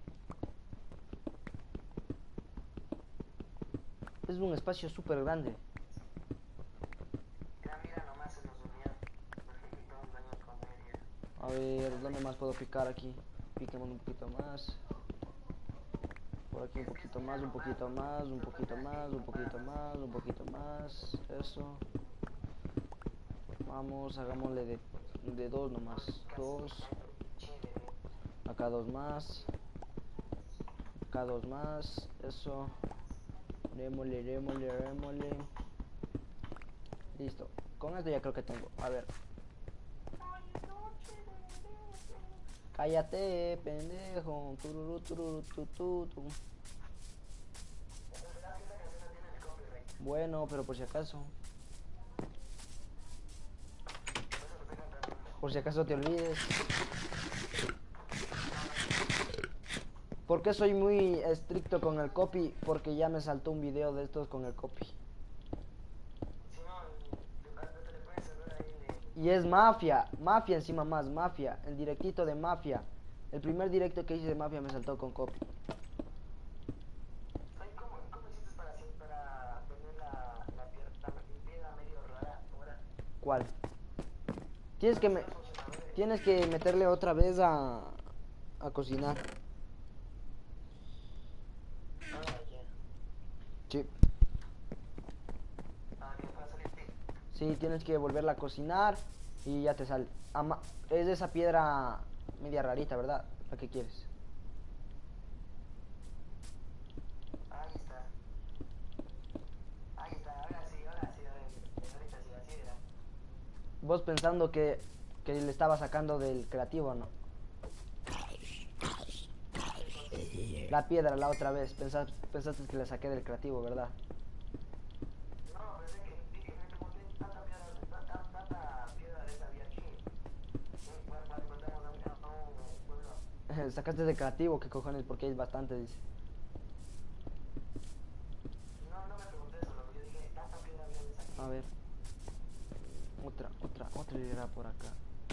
Es un espacio súper grande. A ver, ¿dónde más puedo picar aquí? Piquemos un poquito más. Por aquí un poquito más. Eso. Vamos, hagámosle de 2 nomás. 2. Acá 2 más. Acá 2 más. Eso. Démosle. Listo. Con esto ya creo que tengo. A ver. Cállate, pendejo. Bueno, pero por si acaso. Por si acaso te olvides. ¿Por qué soy muy estricto con el copy? Porque ya me saltó un video de estos con el copy. Y es mafia encima más, mafia, el directito de mafia. El primer directo que hice de mafia me saltó con copy. ¿Cómo hiciste para tener la piedra medio rara ahora? ¿Cuál? Tienes que meterle otra vez a cocinar. Sí. Sí, tienes que volverla a cocinar y ya te sale. Es de esa piedra media rarita, ¿verdad? ¿La que quieres? Ahí está, ahora sí, ahorita sí, así era. Vos pensando que le estaba sacando del creativo, ¿no? La piedra la otra vez, pensaste que le saqué del creativo, ¿verdad? No, pensé que me pregunté tanta piedra de esa había aquí. Cuando encontramos a un pueblo. Sacaste del creativo, ¿qué cojones? Porque hay bastante, dice. No me pregunté eso, lo que yo dije, tanta piedra había de esa aquí. A ver. Otra irá por acá.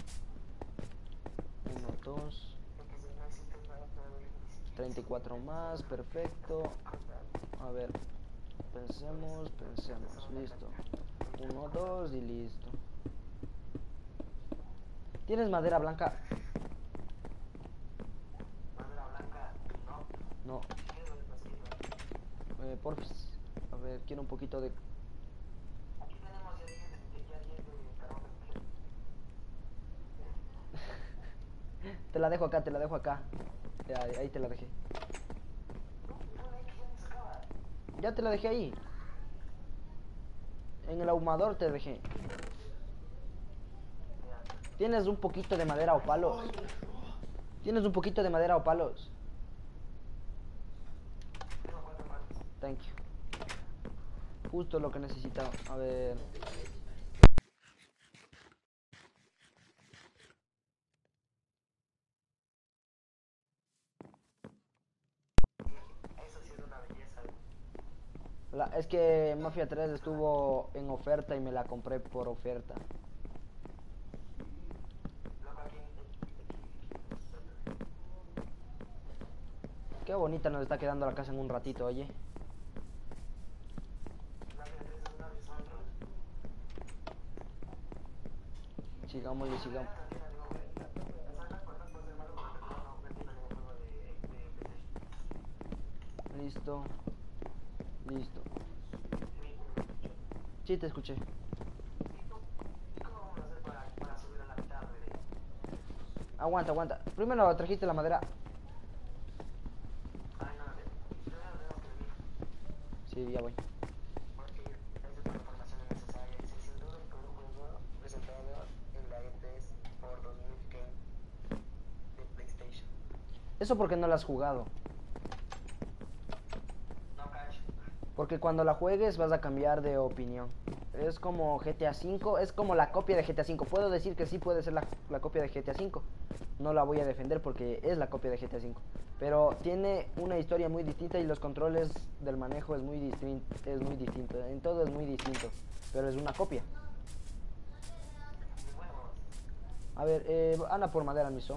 1, 2. 34 más, perfecto. A ver, pensemos, listo. 1, 2 y listo. ¿Tienes madera blanca? ¿Madera blanca? No. Porfis. A ver, quiero un poquito de... Aquí tenemos ya 10 de carbón. Te la dejo acá. Ahí te la dejé. Ya te la dejé ahí. En el ahumador te dejé. ¿Tienes un poquito de madera o palos? Thank you. Justo lo que necesitaba. A ver. Eso sí es una belleza. Es que Mafia 3 estuvo en oferta y me la compré por oferta. Loco, aquí Qué bonita nos está quedando la casa en un ratito, oye. la vida es una deshonra. Sigamos y sigamos. Listo. Listo. Sí, te escuché. ¿Y cómo vamos a hacer para subir a la mitad, bebé? Aguanta, aguanta. Primero trajiste la madera. Ay, no, primero tenemos que venir, Sí, ya voy. porque esa es la información necesaria. Y sin duda el Perú juego presentado en la E3 por 2000 Game de PlayStation. Eso porque no la has jugado. No, cacho. Porque cuando la juegues vas a cambiar de opinión. Es como GTA V, es como la copia de GTA V. Puedo decir que sí puede ser la copia de GTA V. No la voy a defender porque es la copia de GTA V. Pero tiene una historia muy distinta y los controles del manejo es muy distinto. En todo es muy distinto. Pero es una copia. Ni huevos. A ver, anda por madera, Miso.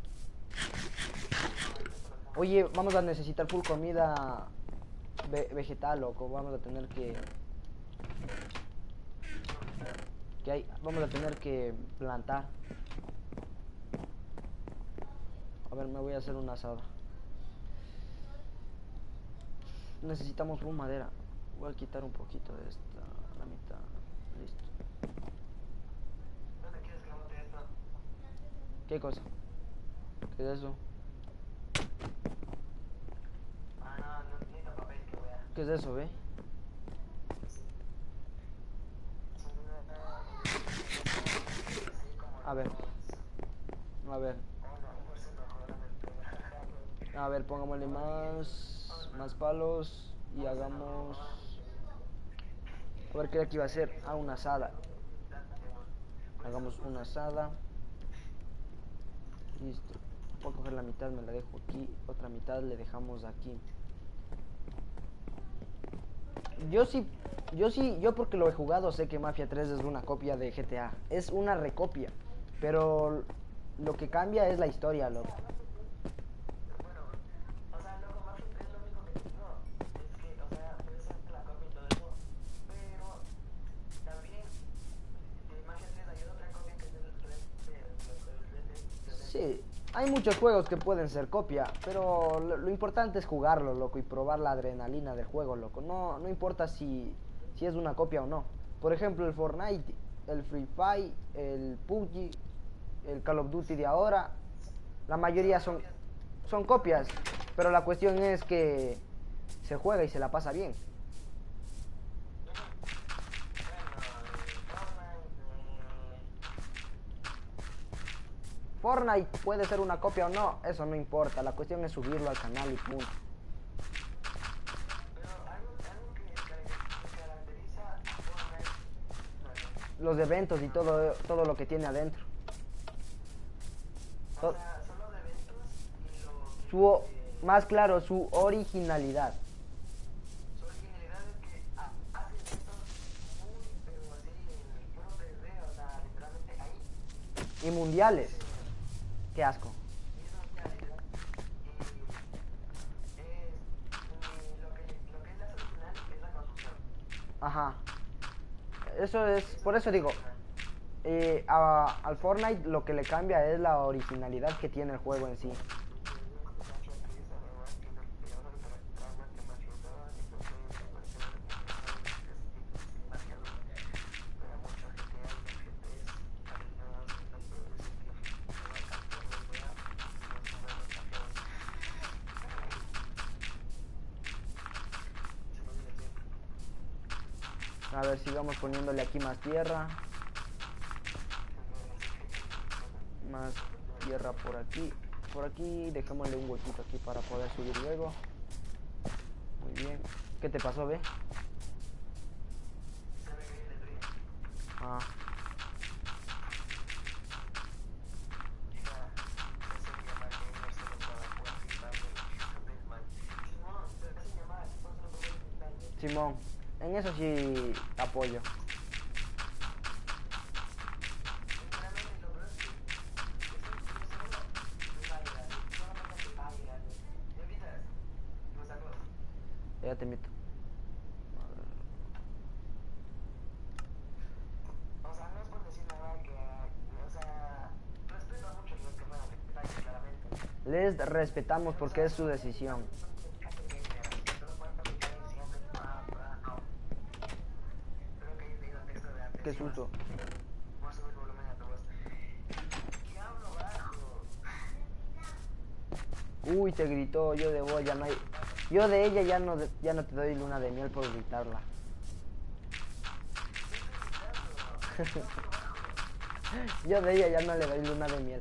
Oye, vamos a necesitar full comida vegetal, loco. Vamos a tener vamos a tener que plantar. A ver, me voy a hacer una asada. Necesitamos full madera. Voy a quitar un poquito de esta, la mitad. Listo. ¿Dónde quieres que bote esto? ¿Qué cosa? ¿Qué es eso? Ah, no, no necesito papel que vea. ¿Qué es eso, ve? Sin duda, así como A ver, a ver. A ver, pongámosle más palos y hagamos... A ver, ¿qué era que iba a hacer? Ah, una asada. Hagamos una asada. Listo. Voy a coger la mitad, me la dejo aquí. Otra mitad le dejamos aquí. Yo porque lo he jugado sé que Mafia 3 es una copia de GTA. Es una recopia. Pero lo que cambia es la historia, loco. Bueno, o sea, loco, más que es lo único que te digo es que, o sea, puede ser la copia y todo eso, pero también de Mafia 3 hay otra copia que es del Red Dead. Sí, hay muchos juegos que pueden ser copia, pero lo importante es jugarlo, loco, y probar la adrenalina del juego, loco. No importa si es una copia o no. Por ejemplo, el Fortnite, el Free Fire, el PUBG, el Call of Duty de ahora, la mayoría son copias, pero la cuestión es que se juega y se la pasa bien. Fortnite puede ser una copia o no, eso no importa, la cuestión es subirlo al canal y punto. Pero algo que caracteriza a Fortnite, Los eventos y todo lo que tiene adentro. o sea, son los eventos y los... Su, más claro, su originalidad. Su originalidad es que hace eventos muy, pero así, en puro 3D, o sea, literalmente ahí. Y mundiales. Qué asco. Y eso ya, literal. Y lo que es la original es la construcción. Ajá. Eso es, por eso digo, al Fortnite lo que le cambia es la originalidad que tiene el juego en sí. A ver si vamos poniéndole aquí más tierra. Más tierra por aquí. Por aquí dejémosle un huequito aquí para poder subir luego. Muy bien. ¿Qué te pasó, ve? Ah, Y nada, se hacen llamar gamers solo para jugar Free Fire. Hijos del mal. Simón, se hacen llamar así para solo jugar Free Fire. Simón, en eso sí apoyo. Sinceramente, lo peor es que solo Free Fire, así, solo juegan Free Fire, así. ¿Me invitas? Los sacos. Ya te invito. O sea, no es por decir nada que, o sea, respeto mucho a los que juegan Free Fire, claramente. Les respetamos porque es su decisión. Qué susto. Uy, te gritó, yo de vos ya no hay... Yo de ella ya no te doy luna de miel por gritarla. Yo de ella ya no le doy luna de miel.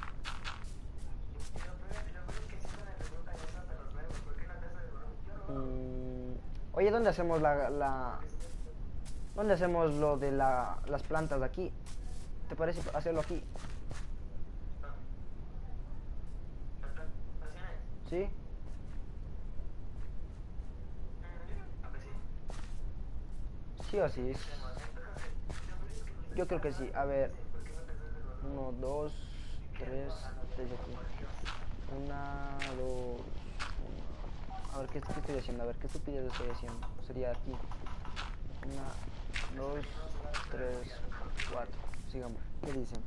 Oye, ¿dónde hacemos ¿Dónde hacemos lo de las plantas de aquí? ¿Te parece hacerlo aquí? ¿Sí? ¿Sí o sí? Yo creo que sí. A ver. 1, 2, 3, desde aquí. 1, 2, 1. A ver, ¿qué estoy haciendo? A ver, ¿qué estupidez estoy haciendo? Sería aquí. 1, 2, 3, 4. Sigamos. ¿Qué dicen?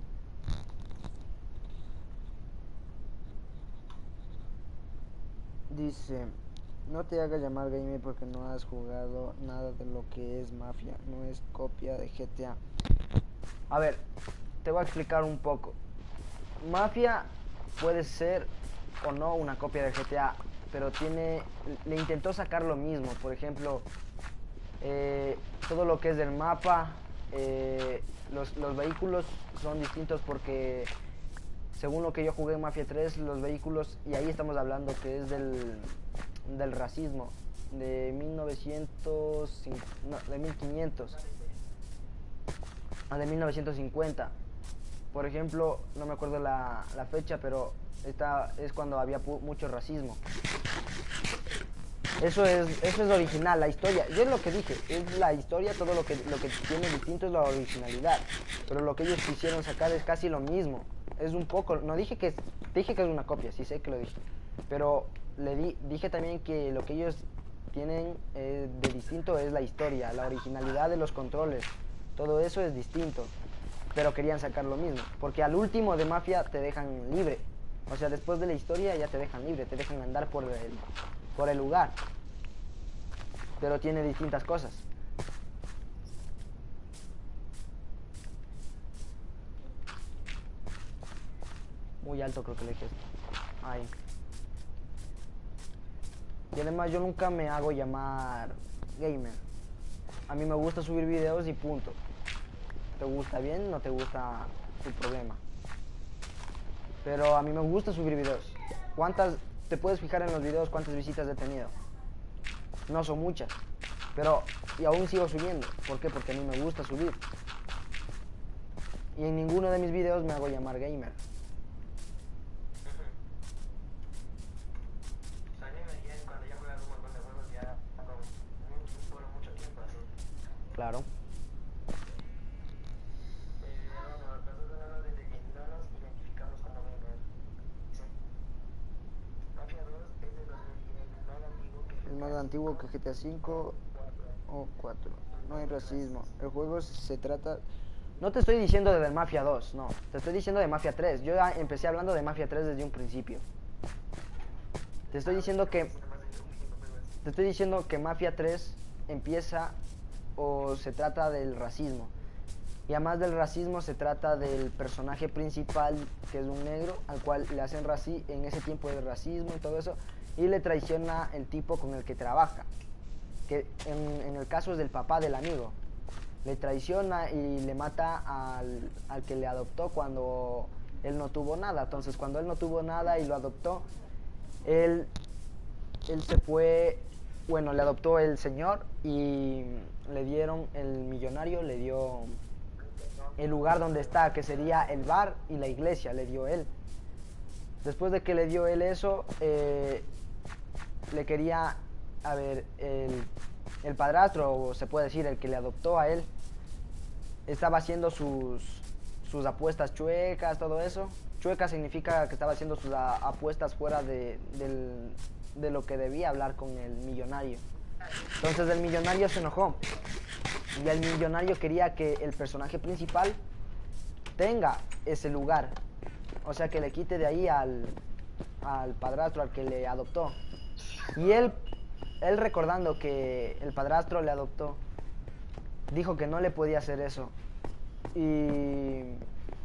Dice, no te hagas llamar gamer porque no has jugado nada de lo que es Mafia. No es copia de GTA. A ver, te voy a explicar un poco. Mafia puede ser o no una copia de GTA, pero le intentó sacar lo mismo. Por ejemplo, todo lo que es del mapa, los vehículos son distintos porque según lo que yo jugué en Mafia 3, los vehículos, y ahí estamos hablando que es del racismo, de 1900, no, de 1500 a de 1950. Por ejemplo, no me acuerdo la fecha, pero esta es cuando había mucho racismo. Eso es original, la historia. Yo es lo que dije, es la historia, todo lo que tiene distinto es la originalidad. Pero lo que ellos quisieron sacar es casi lo mismo. Es un poco, no dije que es una copia, sí sé que lo dije. Pero dije también que lo que ellos tienen de distinto es la historia, la originalidad de los controles. Todo eso es distinto. Pero querían sacar lo mismo. Porque al último de Mafia te dejan libre. O sea, después de la historia ya te dejan libre, te dejan andar por el lugar. Pero tiene distintas cosas. Muy alto creo que le dije esto. Ahí. Y además yo nunca me hago llamar gamer. A mí me gusta subir videos y punto. ¿Te gusta bien? No te gusta, tu problema. Pero a mí me gusta subir videos. Te puedes fijar en los videos cuántas visitas he tenido? No son muchas. Pero, y aún sigo subiendo. ¿Por qué? Porque a mí me gusta subir. Y en ninguno de mis videos me hago llamar gamer. Cuando ya juegas un montón de juegos ya por mucho tiempo así. Claro. Nosotros no nos identificamos como gamers. Sí. Mafia 2 es de 2010, el más antiguo que Es más antiguo que GTA V o 4. No hay racismo. El juego se trata... No te estoy diciendo de Mafia 2, no. Te estoy diciendo de Mafia 3. Yo ya empecé hablando de Mafia 3 desde un principio. Te estoy diciendo que Mafia 3 empieza o se trata del racismo. Y además del racismo se trata del personaje principal, que es un negro, al cual le hacen en ese tiempo de racismo y todo eso, y le traiciona el tipo con el que trabaja, que en el caso es del papá del amigo. Le traiciona y le mata al que le adoptó cuando él no tuvo nada. Entonces cuando él no tuvo nada y lo adoptó, él se fue, bueno, le adoptó el señor y le dieron, el millonario le dio el lugar donde está, que sería el bar y la iglesia, le dio él. Después de que le dio él eso, le quería, a ver, el padrastro, o se puede decir, el que le adoptó a él, estaba haciendo sus apuestas chuecas, todo eso. Chueca significa que estaba haciendo sus apuestas fuera de lo que debía hablar con el millonario. Entonces el millonario se enojó y el millonario quería que el personaje principal tenga ese lugar, o sea, que le quite de ahí al padrastro, al que le adoptó. Y él recordando que el padrastro le adoptó, dijo que no le podía hacer eso. Y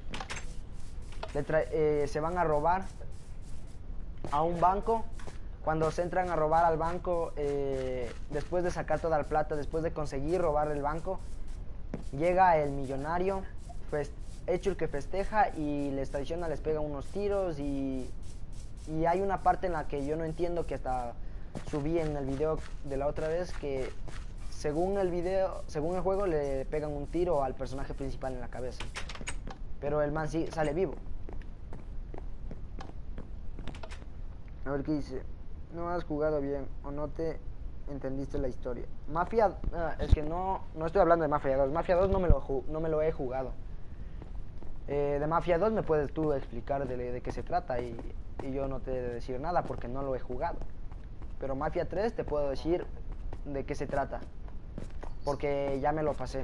se van a robar a un banco. Cuando se entran a robar al banco, después de sacar toda la plata, después de conseguir robar el banco, llega el millonario, hecho el que festeja, y les traiciona, les pega unos tiros, y hay una parte en la que yo no entiendo, que hasta subí en el video de la otra vez, que según el juego, le pegan un tiro al personaje principal en la cabeza, pero el man sí sale vivo. A ver qué dice. No has jugado bien o no te entendiste la historia. Mafia, es que no estoy hablando de Mafia 2. Mafia 2 no me lo he jugado. De Mafia 2 me puedes tú explicar de qué se trata, y yo no te he de decir nada porque no lo he jugado. Pero Mafia 3 te puedo decir de qué se trata, porque ya me lo pasé.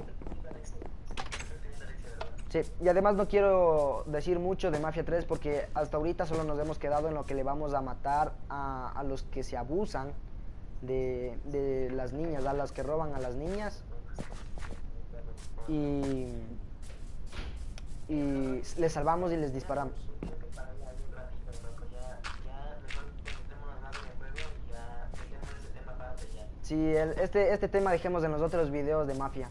Sí, y además no quiero decir mucho de Mafia 3 porque hasta ahorita solo nos hemos quedado en lo que le vamos a matar a los que se abusan de las niñas, a las que roban a las niñas. Y les salvamos y les disparamos. Sí, este tema dejemos en los otros videos de Mafia.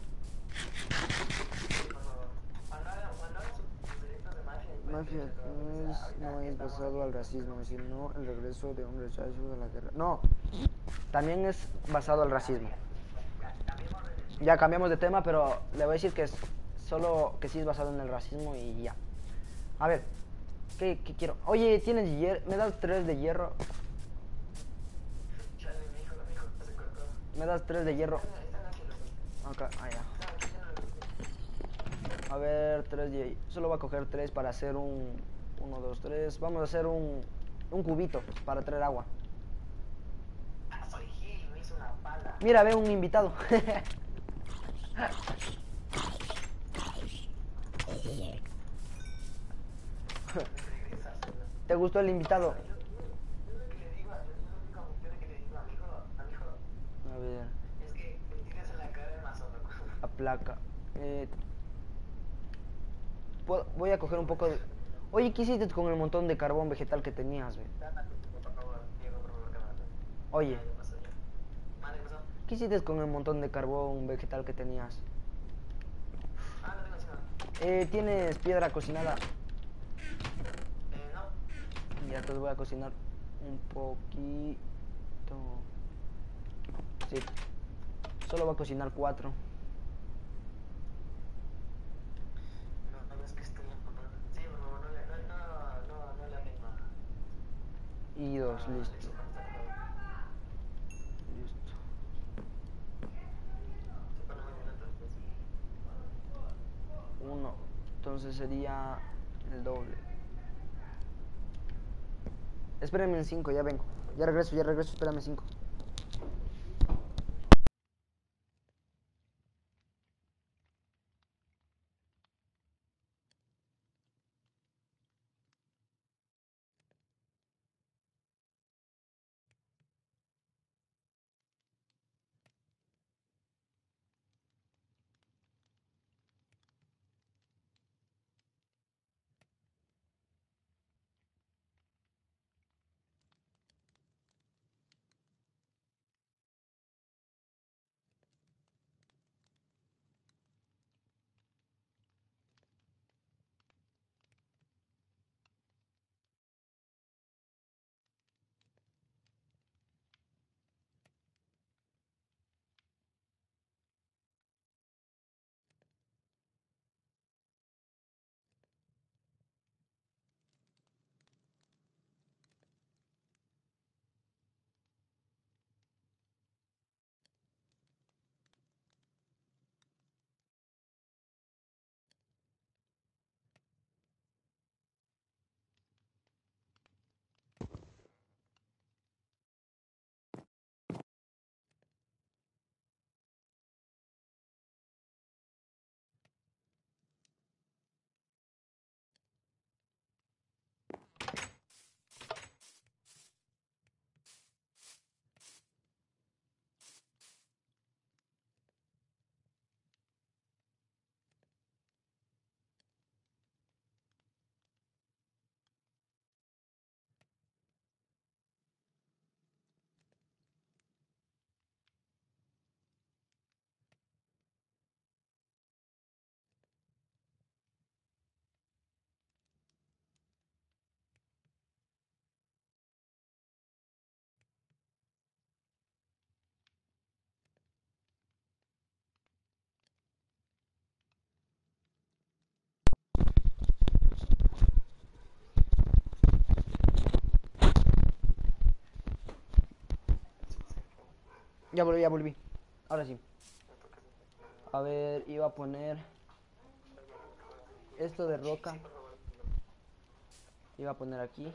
Mafia no es basado al racismo, sino el regreso de un rechazo de la guerra. No, también es basado al racismo. Ya cambiamos de tema, pero le voy a decir que es solo que sí es basado en el racismo y ya. A ver, ¿qué quiero? Oye, ¿tienes hierro? ¿Me das 3 de hierro? ¿Me das 3 de hierro? Acá, ya. A ver, 3 de... Solo voy a coger 3 para hacer un... 1, 2, 3. Vamos a hacer un cubito para traer agua. Mira, ve un invitado. ¿Te gustó el invitado? A ver. La placa. Voy a coger un poco de... Oye, ¿qué hiciste con el montón de carbón vegetal que tenías, ve? Oye, ¿qué hiciste con el montón de carbón vegetal que tenías? ¿Tienes piedra cocinada? Ya, entonces voy a cocinar un poquito. Sí. Solo voy a cocinar 4. Y 2, listo. Listo. 1. Entonces sería el doble. Espérenme en 5, ya vengo. Ya regreso, espérame 5. Ya volví, ya volví. Ahora sí. A ver, iba a poner esto de roca. Iba a poner aquí.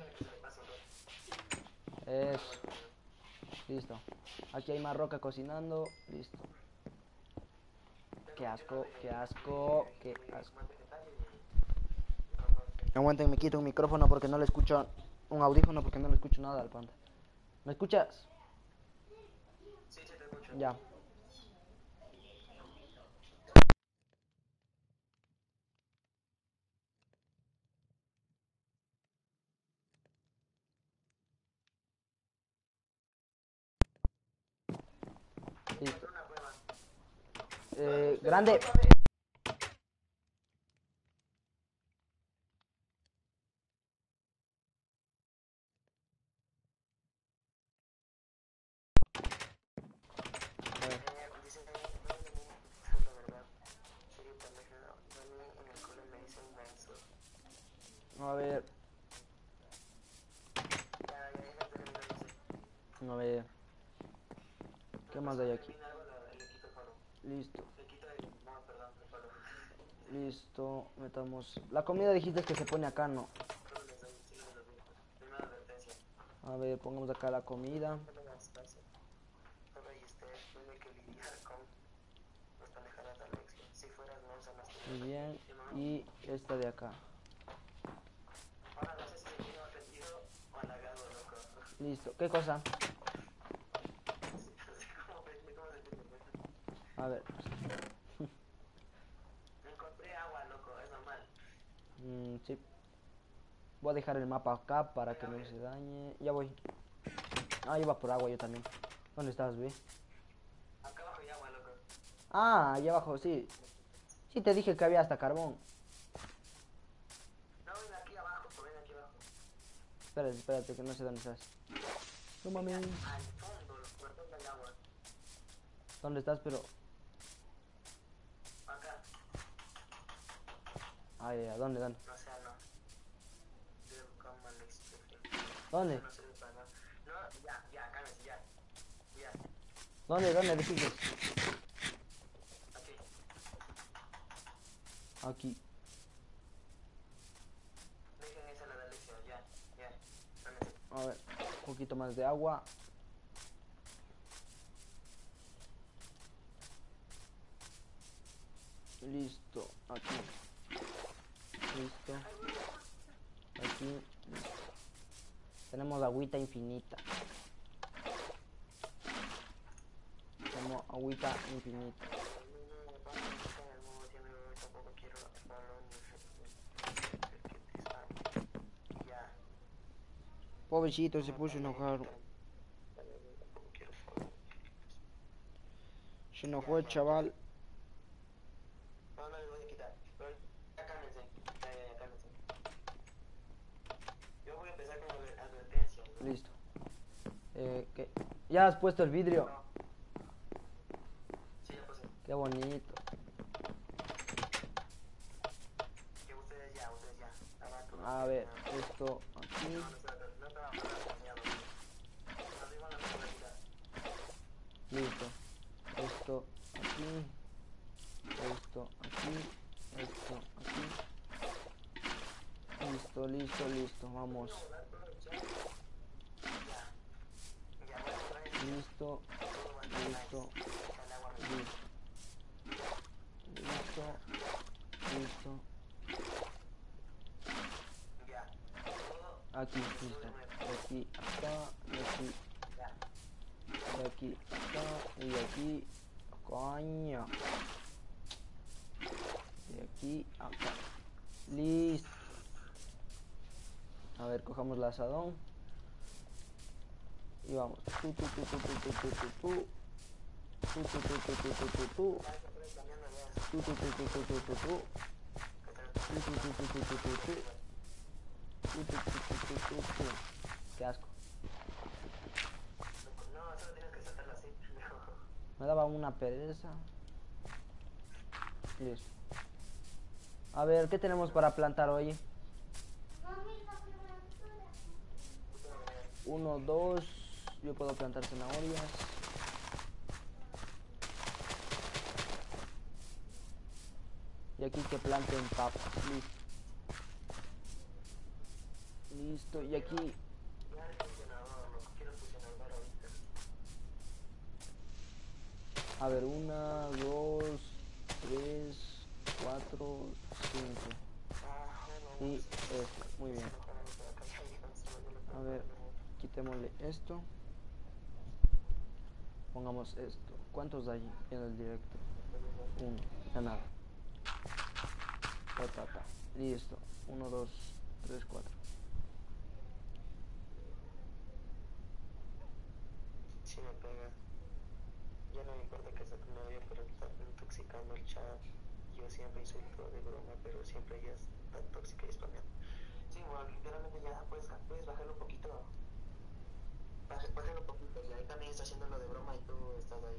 Eso. Listo. Aquí hay más roca cocinando. Listo. Qué asco, qué asco, qué asco. Aguanten, me quito un micrófono porque no le escucho. Un audífono porque no le escucho nada al panda. ¿Me escuchas? Sí, sí, te escucho. Ya. Listo. Una cueva. Grande. Dice, no, la verdad. Serio pendejo. A mí en el cole me dicen menso. A ver. Ya, deja terminar, no sé. A ver. ¿Qué más hay aquí? Termina algo, le quito el follow. Listo. Le quito el, no, perdón, el follow. Listo. Metamos. La comida dijiste que se pone acá, ¿no? Solo les doy, sí les doy. Primera advertencia. A ver, pongamos acá la comida. No le hagas caso. Solo y usted tiene que lidiar con las pendejadas de Alexia. Si fueras mensa, no Muy estaría bien. aquí. Y esta de acá. Ahora no sé si se quiere ofendido o halagado, loco. Listo. ¿Qué cosa? No sé cómo se entiende. A ver. Encontré agua, loco, es normal. Sí. Voy a dejar el mapa acá para que no se dañe. Ya voy. Ah, iba por agua yo también. ¿Dónde estás, ve? Acá abajo hay agua, loco. Ah, allá abajo, sí. Sí, te dije que había hasta carbón. No, ven aquí abajo, ven aquí abajo. Espérate, espérate, que no sé dónde estás. No mames. Al fondo, loco, ¿dónde hay agua? ¿Dónde estás? Pero. Acá. Ay, ya, ¿dónde? ¿Dónde? No sé, no. Veo como le expliqué. ¿Dónde? No sirve para nada. No, ya, cálmese, ya. Ya, ¿Dónde? ¿Dónde dijiste? aquí. Aquí. Dejen esa la de Alexia, ya. Cálmese. A ver, un poquito más de agua. Listo. Aquí. Listo. Aquí. Listo. Tenemos agüita infinita. Tenemos agüita infinita. Tampoco quiero el balón ni ya. Pobrecito, se puso enojado. Tampoco quiero follow. Se enojó el chaval. No, no les voy a quitar. Pero ya cálmense. Ya, cálmense. Yo voy a empezar con advertencias, ¿no? Listo. ¿Qué? ¿Ya has puesto el vidrio? No. Sí, ya puse. Qué bonito. Que ustedes ya. A ver, esto aquí. No estaba planeado. Así van a poder quitar. Listo. Esto aquí. Esto aquí. Esto aquí. Listo, listo, listo. Vamos. Ya, bueno, entonces Listo. todo va a estar Listo. nice. El agua me Listo. Listo. Listo. ya. Todo Aquí, listo. De aquí acá. De aquí. ya. De aquí acá. Y de aquí. Coño. De aquí acá. Listo. A ver, cojamos el asadón. Y vamos. Tu, tu, tu, tu, tu, tu, tu, tu, tu. Tu, tu, tu, tu, tu, tu, tu, tu. Tu, tu, tu, tu, tu, tu, tu, tu. Tu, tu, tu, tu, tu, tu, tu, tu. Tu, tu, tu, tu, tu, tu, tu. Qué asco. No, solo tienes que saltarlo así. Me daba una pereza. Listo. A ver, ¿qué tenemos para plantar hoy? 1, 2. Yo puedo plantar zanahorias. aquí que planten papas. Listo. Listo. Y aquí. Ya el fusionador, lo que quiero fusionador ahorita. A ver, 1, 2, 3, 4, 5. Bueno, Y esto. Muy bien. A ver, quitémosle esto. Pongamos esto. ¿Cuántos hay en el directo? 1. Ya nada. Listo. 1, 2, 3, 4. Sí me pega. Ya no me importa que sea tu novio, pero está intoxicando el chat. Yo siempre insulto de broma, pero siempre ella está tóxica y spameando. Sí, bueno, literalmente ya puedes bajarlo un poquito. Bájalo un poquito. Y ahí también está haciendo lo de broma y tú estás ahí.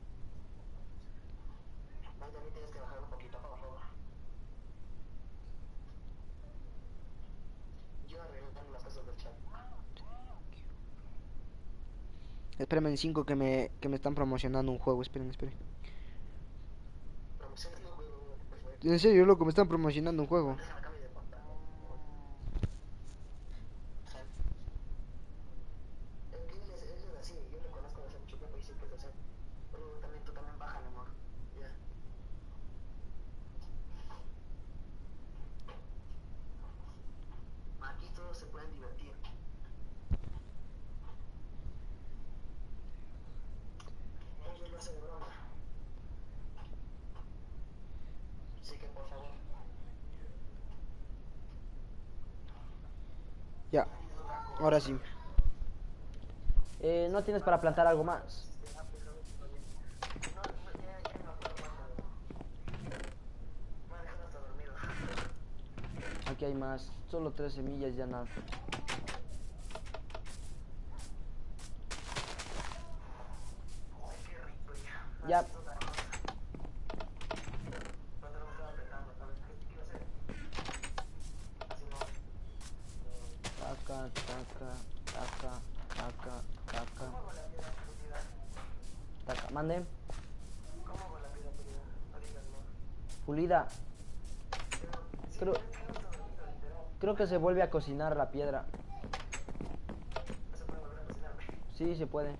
Ahí también tienes que bajar un poquito, por favor. Yo arreglando las cosas del chat. Espérenme en 5 que me están promocionando un juego. Esperen. Promocionando el juego, perfecto. En serio, loco, me están promocionando un juego. Déjame cambiar de cuenta. Él es así, yo le conozco desde mucho tiempo y sé que es así. Tú también bájale, amor. Ya. Aquí todos se pueden divertir. Ellos lo hacen de broma. Así que por favor. Ya, ahora sí. ¿No tienes para plantar algo más? Aquí hay más. Solo 3 semillas, ya nada. Ya. Taca. Mande. Pulida. Creo que se vuelve a cocinar la piedra. Sí, se puede.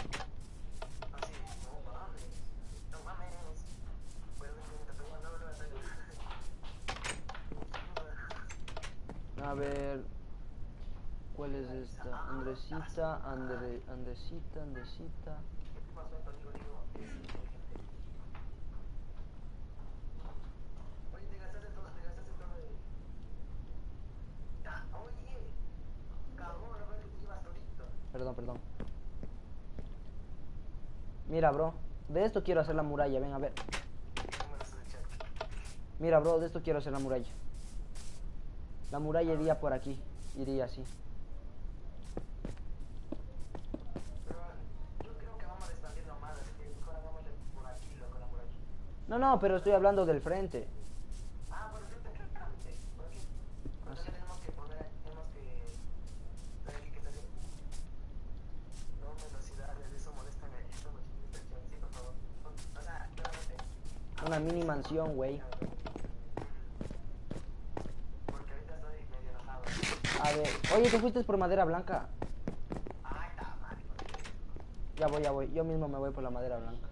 A ver. ¿Cuál es esta? Andresita. Perdón. Mira, bro. De esto quiero hacer la muralla. Ven a ver. Mira, bro. De esto quiero hacer la muralla. La muralla iría por aquí. Iría así. No, pero estoy hablando del frente. Una mini mansión, güey. A ver. Oye, ¿te fuiste por madera blanca? Ya voy. Yo mismo me voy por la madera blanca.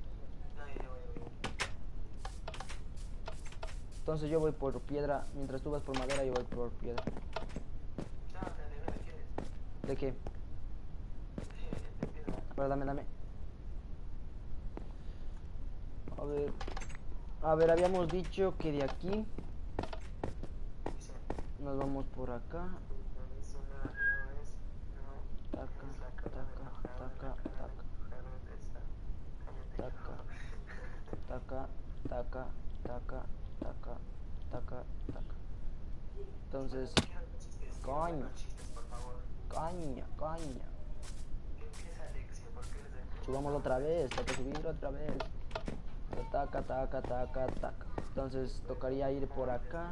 Entonces yo voy por piedra. Mientras tú vas por madera, yo voy por piedra. ¿De qué? Pero dame. A ver, habíamos dicho que de aquí nos vamos por acá. Taca. Entonces, caña. Subámoslo otra vez, hay que subir otra vez. Taca. Entonces tocaría ir por acá.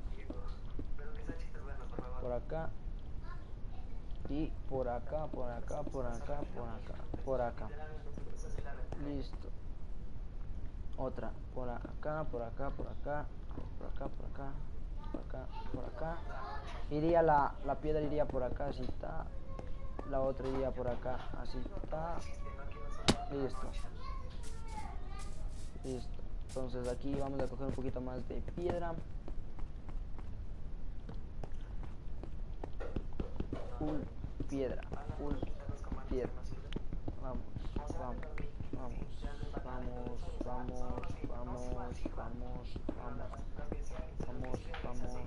Y por acá. Listo. Otra. Por acá. Por acá, por acá, por acá, por acá. Iría la piedra iría por acá, así está. La otra iría por acá, así está. Listo. Listo. Entonces aquí vamos a coger un poquito más de piedra. Full piedra, full piedra. Vamos, vamos, vamos, vamos, vamos, vamos, vamos, vamos, vamos, vamos,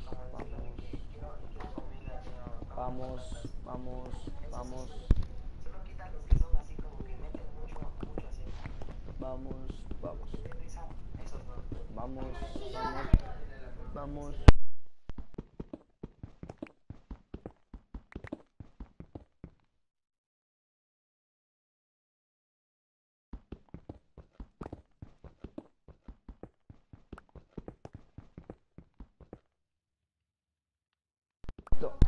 vamos, vamos, vamos, Solo quita los que son así como que meten mucho, mucho así. vamos, vamos, Esos no. vamos, vamos, vamos. Listo.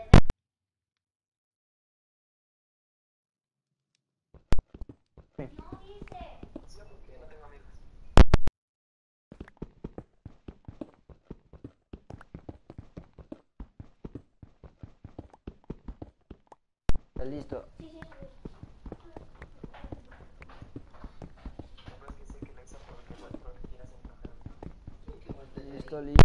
Listo. Listo, listo.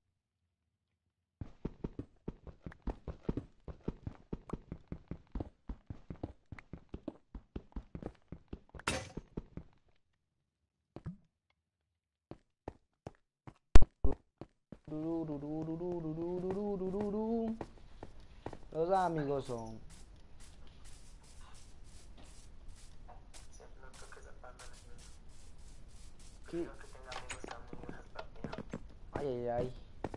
Los amigos son. Siempre creo que esa palma es ¿Qué? que tenga amigos también esas partidas. Ay, ay, ay.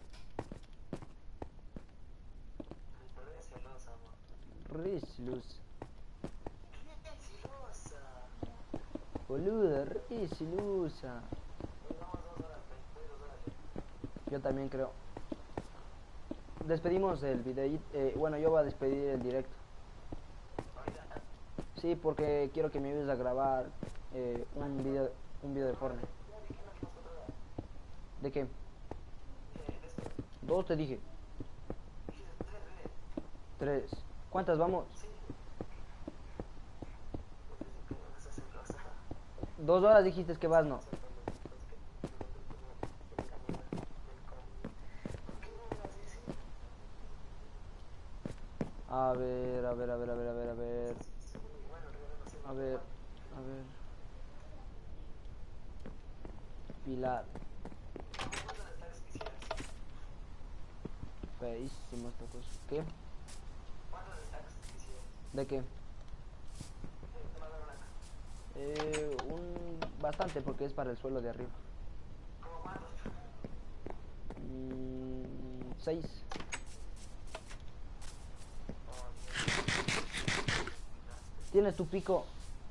Mi bebé es celosa, amor. Rislus. Bien celosa. Boluda, rislusa. Vamos 2 horas, voy 2 horas ya. Yo también creo. Despedimos el video. Bueno, yo voy a despedir el directo. Ahorita, Sí, porque quiero que me ayudes a grabar un video de Fortnite. ¿De qué? 2 te dije. 3. ¿Cuántas vamos? 2 horas dijiste que vas, ¿no? A ver, a ver, a ver, a ver, a ver, a ver. A ver, a ver. Pilar. Feísimos pocos. ¿Qué? ¿De qué? Bastante porque es para el suelo de arriba. 6. ¿Tienes tu pico?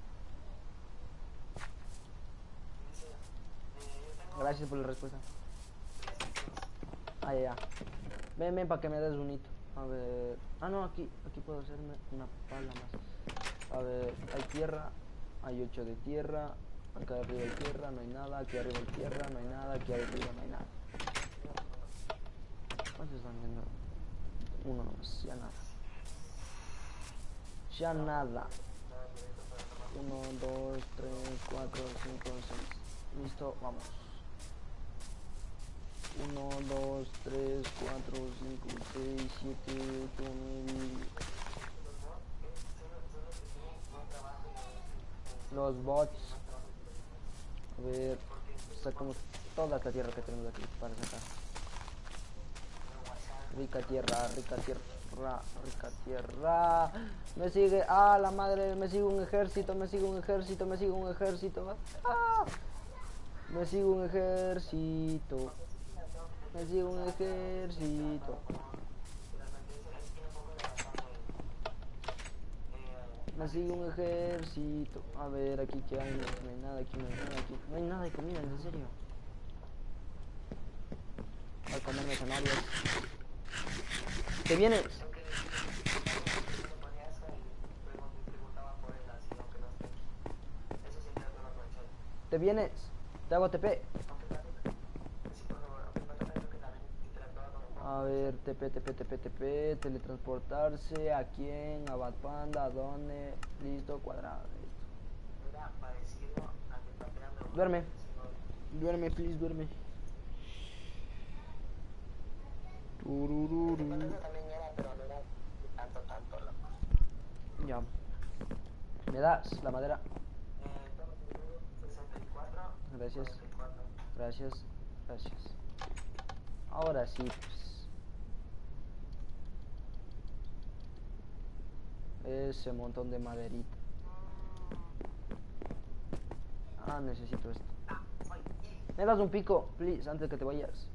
Gracias por la respuesta. Ah, ya. Ven, ven para que me des un hito. A ver. Ah, no, aquí puedo hacerme una pala más. A ver, hay tierra. Hay 8 de tierra. Acá arriba hay tierra, no hay nada. Aquí arriba hay tierra, no hay nada. Aquí arriba no hay nada. ¿Cuántos están viendo? Uno nomás, ya nada. Ya nada. 1, 2, 3, 4, 5, 6. Listo, vamos. 1, 2, 3, 4, 5, 6, 7, 8, 9. Los bots. A ver, sacamos toda esta tierra que tenemos aquí para sacar. Rica tierra, rica tierra, rica tierra. Me sigue, ah, la madre, me sigue un ejército, me sigue un ejército, me sigue un ejército. Ah, me sigue un ejército. Me sigue un ejército. Me sigue un ejército. A ver, aquí que hay, no hay nada, aquí no hay nada, aquí no hay nada de comida, en serio. Voy a comerme zanahorias. ¿Te vienes? ¿Te vienes? Te hago TP. A ver, TP, teletransportarse. ¿A quién? A Bad Panda, ¿a dónde? Listo, cuadrado, listo. Era parecido al de pateando. Duerme. Duerme, please, duerme. Turururu. Eso también era, pero no era tanto, loco. Ya. ¿Me das la madera? 64. Gracias. 44. Gracias. Gracias. Ahora sí, pues. Ese montón de maderita. Ah, necesito esto. ¿Me das un pico, please, antes de que te vayas?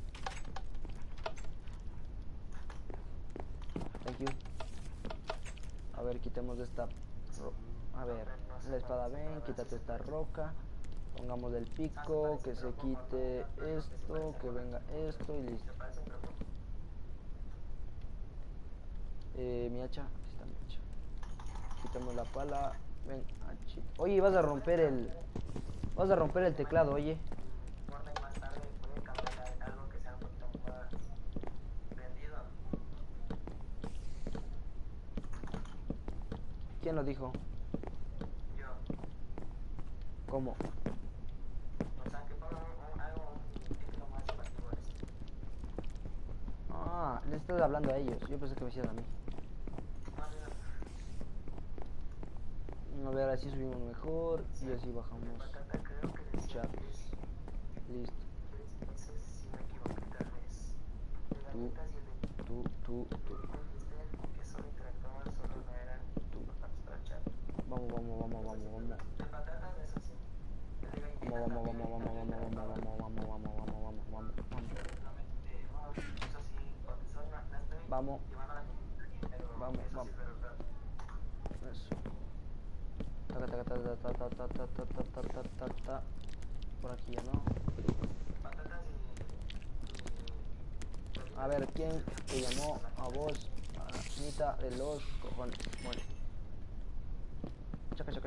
Thank you. A ver, quitemos esta... A ver, la espada ven, quítate esta roca. Pongamos el pico, que se quite esto, que venga esto y listo. Mi hacha, aquí está mi hacha. Quitamos la pala. Ven, achita. Oye, vas a romper el... Vas a romper el teclado, oye. Guarda y más tarde puede cambiar algo que sea un poquito más vendido. ¿Quién lo dijo? Yo. ¿Cómo? O sea, que ponga algo un título más llamativo a esto. Ah, le estás hablando a ellos. Yo pensé que me decías a mí. A ver, así subimos mejor y así bajamos. Patata, creo que decía Chat. que es Listo. 3 meses, si me equivoqué, tal vez. De Tú, ganitas y el de tú. que solo interactuaban, solo no eran importantes para el chat. Vamos. De patatas, eso sí. El de galletitas Vamos. también, también interactuaban. Eso sí, porque son las estoy Vamos. llevando a la pero Vamos, eso vamos. sí es verdad. Eso. Ta. Por aquí ya no. Patatas y A ver, ¿quién te llamó a vos? Anita de los cojones. Bueno. Chaca.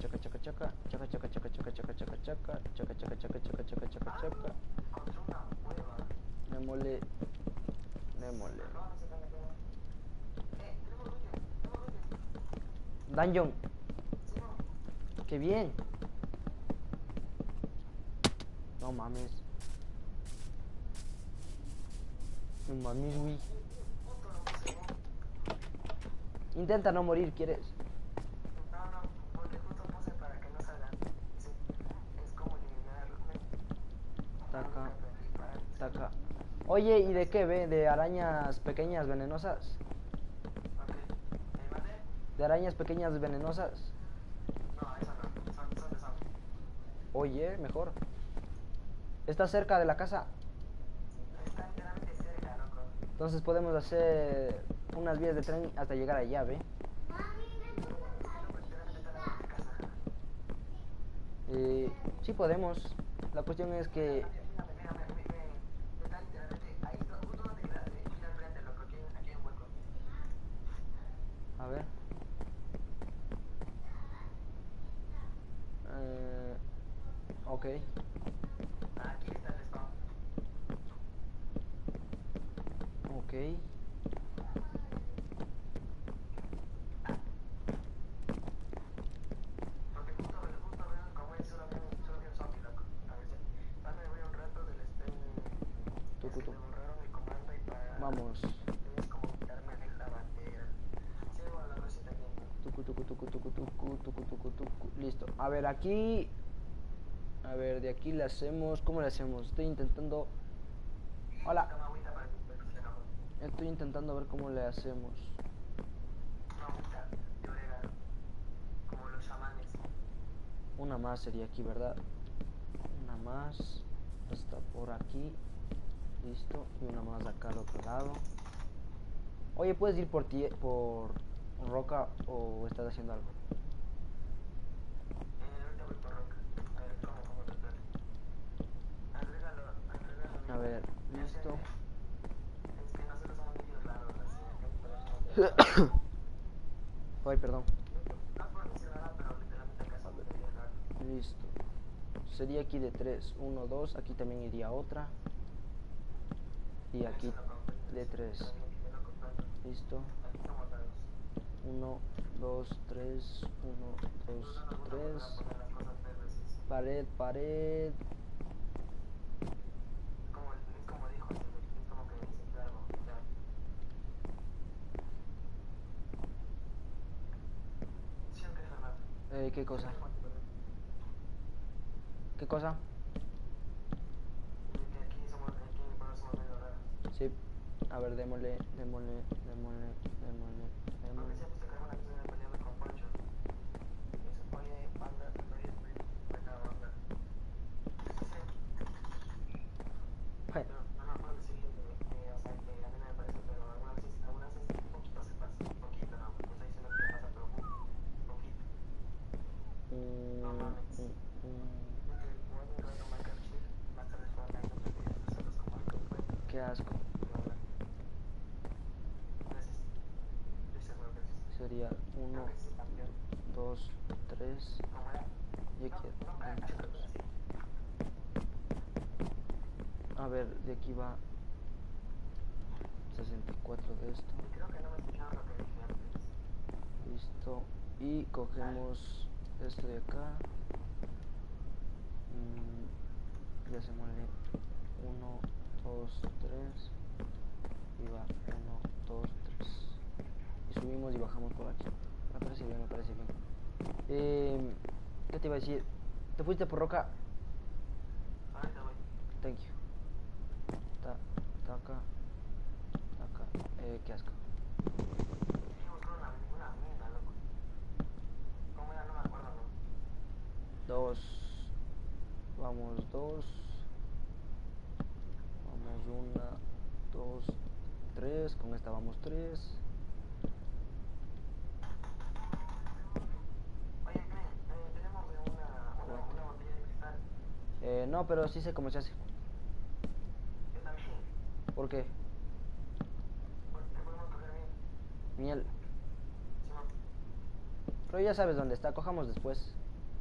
encontré una cueva. Me mole. No, no sé cómo queda. Tenemos luces. Dungeon. Sí, no. Qué bien. No mames. No mames, güey. Justo lo puse, ¿no? Intenta no morir, ¿quieres? No, porque justo puse para que no salgan. Sí, es como eliminar. Taca. Oye, ¿y de qué ve? ¿De arañas pequeñas venenosas? Ok, ¿mandé? ¿De arañas pequeñas venenosas? No, eso no, son de zombies. Oye, mejor. ¿Está cerca de la casa? Está literalmente cerca, loco. Entonces podemos hacer unas vías de tren hasta llegar allá, ¿ve? Literalmente está la casa. Sí podemos. La cuestión es que... Fíjame, está literalmente ahí, justo donde quedaste, mira al frente, loco, aquí hay un hueco. A ver. Ok. Aquí está el spawn. Ok. Porque justo veo como es solo vi un zombie, loco. A ver si. Dame voy un rato del stream. Es que me borraron el comando y para. Vamos. Es como quitarme la bandera. Sí, bueno, la rosita aquí. Listo. A ver, aquí... A ver, de aquí le hacemos... ¿Cómo le hacemos? Estoy intentando... Hola. Toma agüita para que se acabó. Estoy intentando ver cómo le hacemos. Una agüita de orégano. Como los chamanes. Una más sería aquí, ¿verdad? Una más. Hasta por aquí. Listo. Y una más acá al otro lado. Oye, ¿puedes ir por roca o estás haciendo algo? Ahorita voy por roca. A ver, ¿cómo tratar? Agrégalo. A ver, listo. Es que nosotros somos niños raros, así que Ay, perdón. no puedo decir nada, pero literalmente acá somos niños raros. Listo. Sería aquí de 3. 1, 2. Aquí también iría otra. Y aquí. Eso lo compré. de 3. Listo. 1, 2, 3. 1, 2, 3. Pared, pared. Como dijo, es como que sintió algo. ¿Sí o qué, Fernando? ¿Qué cosa? ¿Qué cosa? Que aquí somos medio raros. Sí. A ver, démosle, démosle, démosle, démosle, Porque démosle. siempre se carga una canción peleando con Poncho. Y dice, oye, banda, oye, buena banda. Bueno, Pero no me acuerdo si dije o sea, que a mí no me parece, pero algunas veces un poquito se pasa. Un poquito, no. No estoy diciendo que pasa, pero un poquito. No mames. Porque jugando un rato Minecraft Chill, más tarde Fortnite, no prefería empezarlos a jugar con cuenta. qué asco. Gracias. Estoy seguro que sí. Sería Creo 1, que sí, campeón. 2, 3. ¿Cómo era? Y aquí No, así, 22. así. A ver, de aquí va 64 de esto. Y creo que no me escucharon lo que dije antes. Listo. Y cogemos esto de acá. Y hacemosle 1, 2, 3. Y va 1, 2, 3. Y subimos y bajamos por aquí. Me parece bien, me parece bien. ¿Qué te iba a decir? ¿Te fuiste por roca? Ahorita voy. Thank you. Taca. Taca. Qué asco. Dijimos con una mina, loco. ¿Cómo era? No me acuerdo, ¿no? 2. Vamos 2. Vamos 1, 2, 3. Con esta vamos 3. Oye, tenemos una botella de cristal. No, pero sí sé cómo se hace. Yo también. ¿Por qué? Porque podemos coger bien. Miel. Simón. Pero ya sabes dónde está. Cojamos después.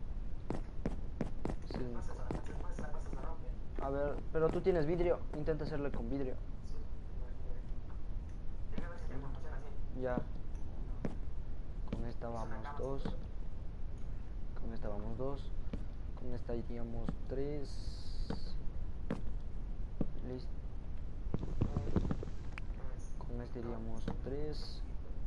Después la cosa se rompe. A ver, pero tú tienes vidrio. Intenta hacerlo con vidrio. Sí. Llega a ver si te funciona así. Ya. Con esta vamos 2. Con esta vamos 2. Con esta iríamos 3. Listo. Con esta iríamos 3.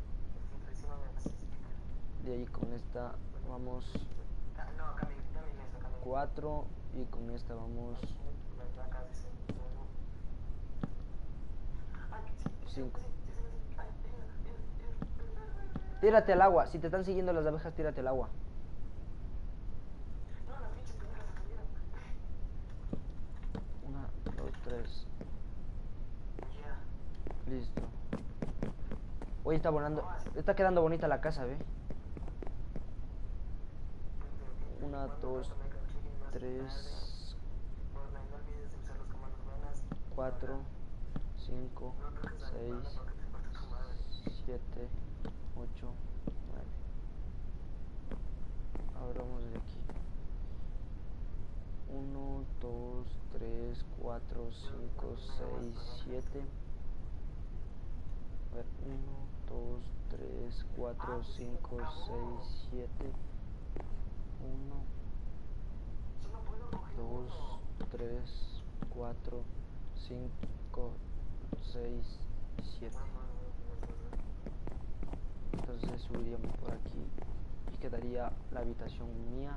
De ahí con esta vamos No, cambia eso, 4. Y con esta vamos 5. Tírate al agua. Si te están siguiendo las abejas, tírate al agua. No, las pinches pendejas se subieron. 1, 2, 3. Ya. Listo. Hoy está volando. Está quedando bonita la casa, ¿ve? 1, 2, 3, 4, 5, 6, 7, 8, 9. Abramos de aquí. 1, 2, 3, 4, 5, 6, 7. A ver, 1, 2, 3, 4, 5, 6, 7. 1, 2, 3, 4, 5, 6, 7. Entonces subiríamos por aquí y quedaría la habitación mía.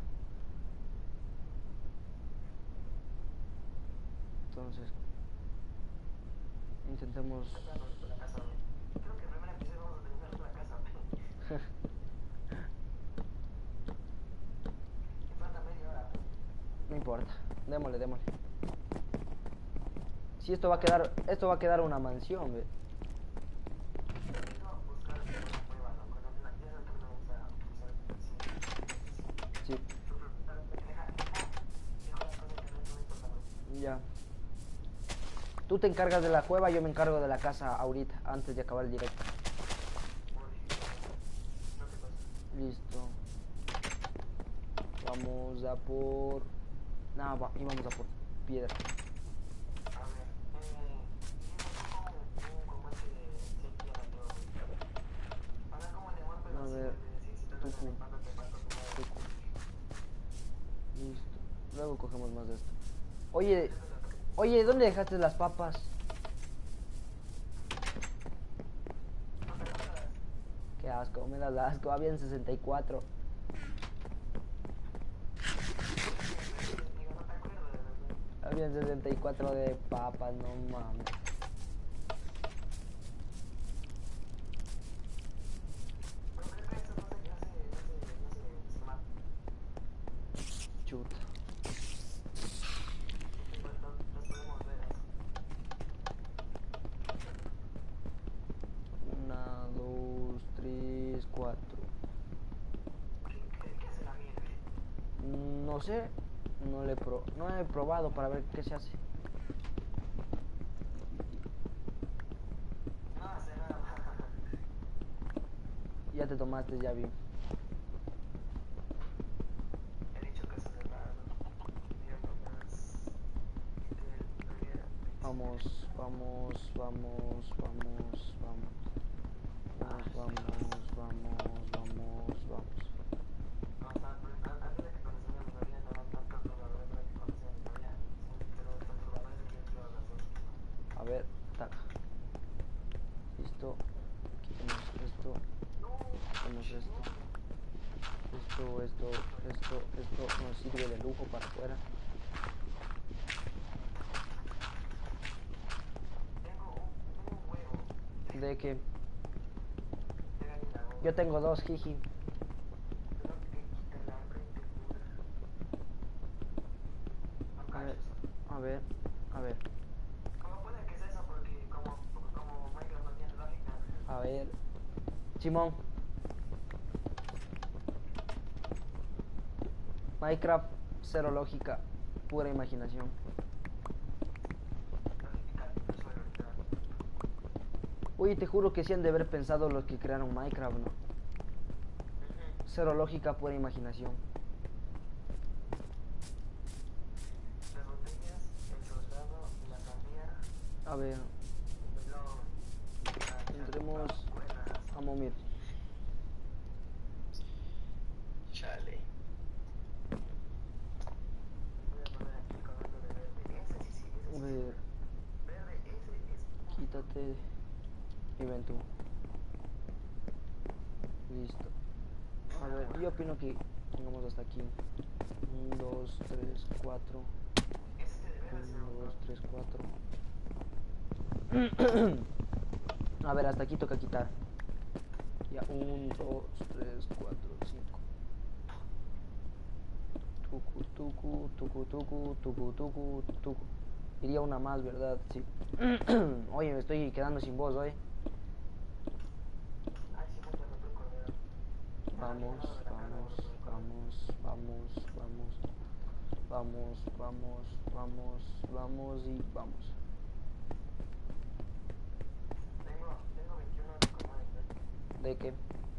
Entonces intentemos. Creo que el primer episodio vamos a terminar la casa. Y falta media hora. No importa, démosle, démosle. Si esto va a quedar una mansión, ve. Sí. Ya. Tú te encargas de la cueva, yo me encargo de la casa ahorita, antes de acabar el directo. Listo. Vamos a por... No, íbamos a por piedra. A ver, A ver, tucu, tucu. Listo. Luego cogemos más de esto. Oye, oye, ¿dónde dejaste las papas? Qué asco, me das asco. Habían 64. Habían 64 de papas, no mames. Chuta. Una, dos, tres, cuatro. No sé, no he probado para ver qué se hace. Ya te tomaste, ya vi. Vamos, vamos, vamos, vamos, vamos. Vamos, vamos, vamos, vamos, vamos. A ver, taca. Listo. Quitemos esto. Quitemos esto. Esto nos sirve de lujo para afuera. De que yo tengo dos, jiji. A ver, a ver, a ver. A ver. Simón. Minecraft, cero lógica, pura imaginación. Oye, te juro que sí han de haber pensado los que crearon Minecraft, ¿no? Cero lógica, pura imaginación. A ver. Entremos a Momir. Chale. A ver. Quítate. Y ven tú. Listo. A ver, yo opino que pongamos hasta aquí. 1, 2, 3, 4. 1, 2, 3, 4. A ver, hasta aquí toca quitar. Ya, 1, 2, 3, 4, 5. Tucu, tucu, tucu, tucu, tucu, tucu, tucu. Iría una más, ¿verdad? Sí. Oye, me estoy quedando sin voz, oye. Vamos, vamos, vamos, vamos, vamos. Vamos, vamos, vamos, vamos y vamos. Tengo 21 de command. ¿De qué?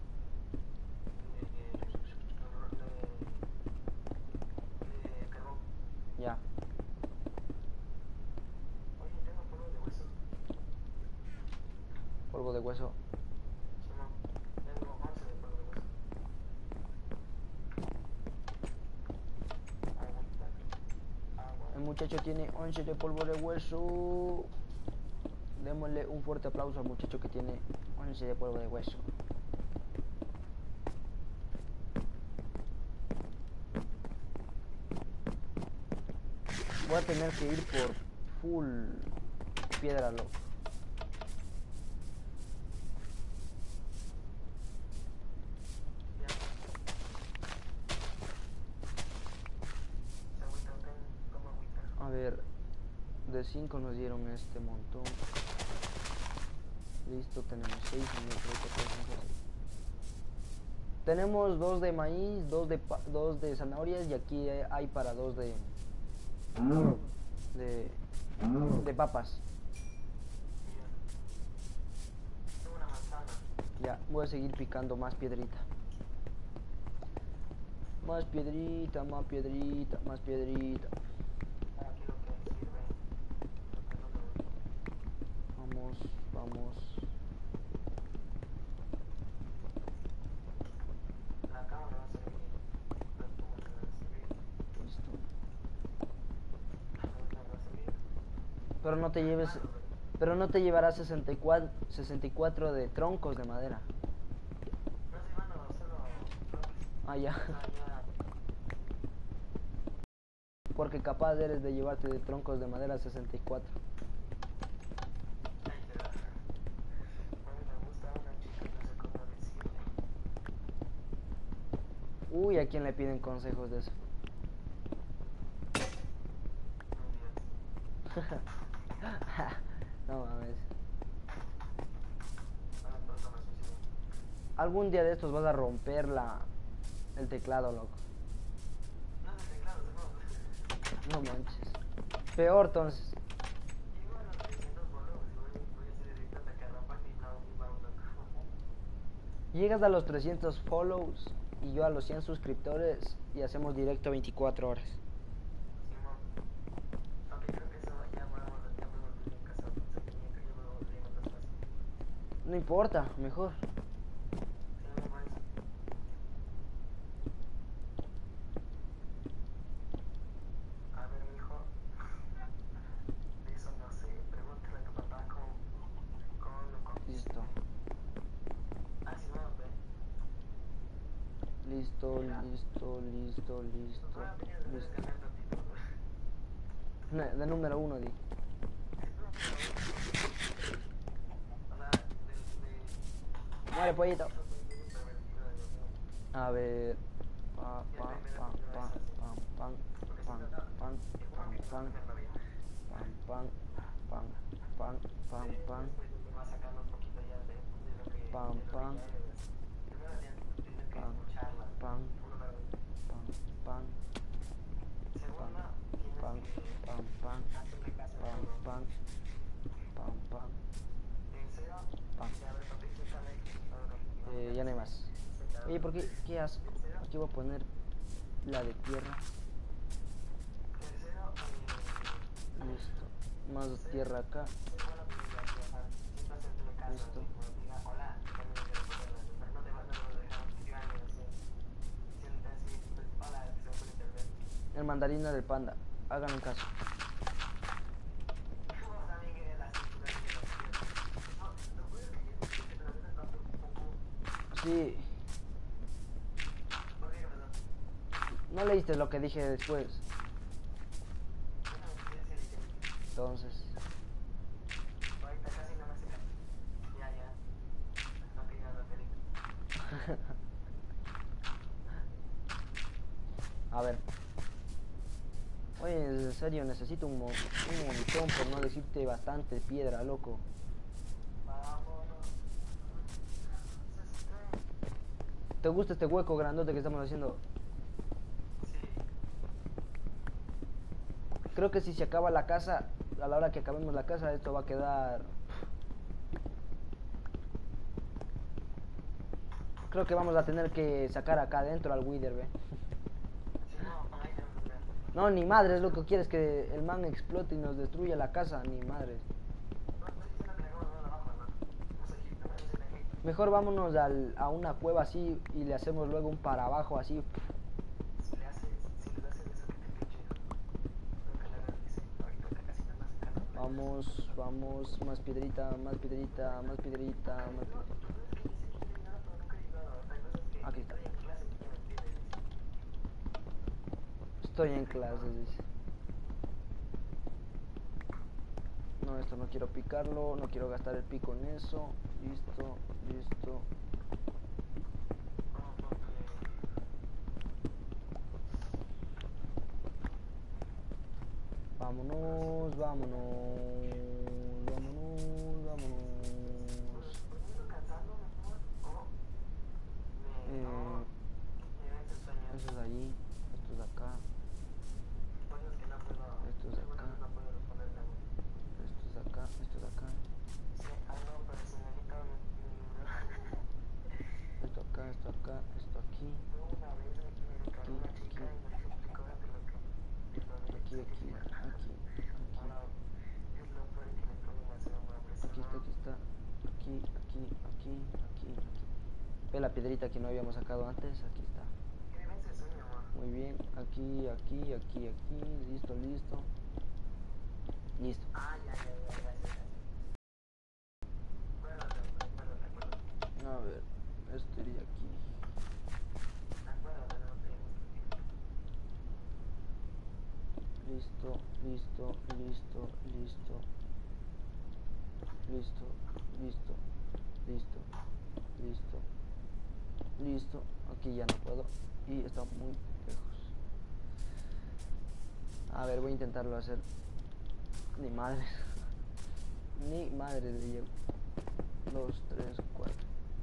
De carbón. Ya. Oye, tengo polvo de hueso. Polvo de hueso. Simón, tengo 11 de polvo de hueso. Agüita. Agua. El muchacho tiene 11 de polvo de hueso. Démosle un fuerte aplauso al muchacho que tiene 11 de polvo de hueso. Voy a tener que ir por full piedra loco. Ya. Agüita, toma agüita. A ver, de 5 nos dieron este montón. Listo, tenemos 6 tenemos 2 de maíz, 2 de zanahorias y aquí hay para 2 de papas. Tengo una manzana. Ya, voy a seguir picando más piedrita. Más piedrita, más piedrita, más piedrita. Aquí lo que sirve. Vamos, vamos. Pero no te lleves, pero no te llevarás 64 de troncos de madera. No estoy llevando solo bloques. Ah, ya. O sea, ya. Porque capaz eres de llevarte de troncos de madera 64. Ahí te va. A mí me gusta una chica, no sé cómo decirle. Uy, ¿a quién le piden consejos de eso? No digas. No mames. Ahora pronto me suicido. Algún día de estos vas a romper el teclado, loco. No es el teclado, no. No manches. Peor entonces. Llego a los 300 follows y voy a hacer directo hasta que rompa mi mouse, loco. Llegas a los 300 follows y yo a los 100 suscriptores y hacemos directo 24 horas. Simón. Aunque creo que eso ya me volví un cazasentimiento, ya me volví en otras cosas. No importa, mejor. Sí, no me parece. A ver, mijo. De eso no sé. Pregúntale a tu papá cómo lo conquisté. Listo. Ah, Simón, ve. Listo, listo, listo, Tu listo. prueba tenía de Listo. descargar tantito. De número 1, di. Es no, pero o sea, Muere, pollito. eso fue bien introvertido, Dios mío. A ver. Pa, Y el pa, primero pa, no pa, es así. pam, pam, Porque si pam, no, no, pam, te juro pam, que no va a pam, tener novia. pam, pam, pam, pam, pam, pam, Después me va sacando un poquito ya de pam, lo que pam, ya eres. Primero tienes que pam, escucharla. pam, Uno la vez. pam, pam, Segundo, tienes pam, que pam, pam, hacerle caso en pam, todo. pam, pam, pam, Tercero, pam. a ver, papi, escúchame. Ya no hay más. Oye, ¿por qué? Qué asco. Aquí voy a poner la de tierra. Tercero, Listo. Más tierra acá. ser buena comunicación, o sea, siempre hacerle caso. Listo. Así, como diga, hola, también le responderle. Pero no te vas a dejar que te gane así. Diciendo así, pues, hola, que se puede entender. El mandarina del panda. Hagan un caso. ¿Cómo también que las cinturas de los pies? No, lo bueno es que yo dije que te lo hubieras dado un poco. Sí. ¿Por qué pasó? No leíste lo que dije después. Déjame que sí, sí, sí. Entonces. Ahorita casi no me hace caso. Ya, ya. No te digas la película. A ver. Oye, en serio, necesito un montón, por no decirte bastante piedra, loco. Vámonos. ¿Te gusta este hueco grandote que estamos haciendo? Sí. Creo que si se acaba la casa, a la hora que acabemos la casa, esto va a quedar... Creo que vamos a tener que sacar acá adentro al Wither, ¿ve? Sí, no, ahí tenemos que ver. No, ni madres, lo que quieres que el man explote y nos destruya la casa, ni madres. No, estoy diciendo que le hagamos uno abajo, ¿no? No sé, no me gusta aquí. Mejor vámonos a una cueva así y le hacemos luego un para abajo así. Si les haces eso que te pinche, nunca le hagas dice. Ahorita casi no me hace caso. Vamos, vamos, más piedrita, más piedrita, más piedrita, más piedrita. Tú ves que dice que quiere nada, pero nunca he llegado. Hay cosas que Aquí está. estoy en clase y ya me entiendes. Estoy en clases, dice. No, esto no quiero picarlo, no quiero gastar el pico en eso. Listo, listo. Vámonos, vámonos, vámonos, vámonos. Eso es allí, esto es acá, esto es acá, esto es acá, esto es acá, esto acá, esto acá, esto aquí, aquí, aquí, aquí, aquí, aquí está, aquí, aquí, aquí, aquí, aquí. Ve la piedrita que no habíamos sacado antes, aquí está. Muy bien, aquí, aquí, aquí, aquí, listo, listo. Listo. Ah, ya, ya. Recuerdo. A ver, esto iría aquí. Acuérdate, no tenemos Listo, listo, listo, listo. Listo, listo, listo, listo, listo. Aquí ya no puedo y está muy lejos. A ver, voy a intentarlo hacer. Ni madre. Ni madre le llevo. 2, 3, 4.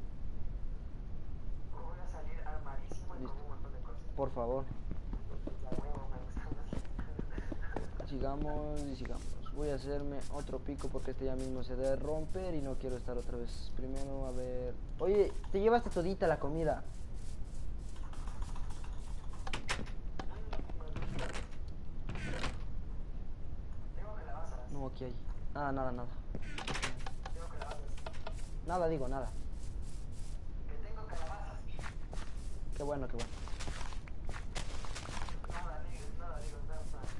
Voy a salir armadísimo y con Listo. un montón de cosas. Por favor, Ya huevo, me gusta. sigamos y sigamos. Voy a hacerme otro pico porque este ya mismo se debe romper y no quiero estar otra vez. Primero, a ver. Oye, te llevaste todita la comida. Tengo calabazas. No, aquí hay. Ah, nada, nada. Tengo calabazas. Nada, digo, nada. Que tengo calabazas. Qué bueno, qué bueno. Nada, digo, nada.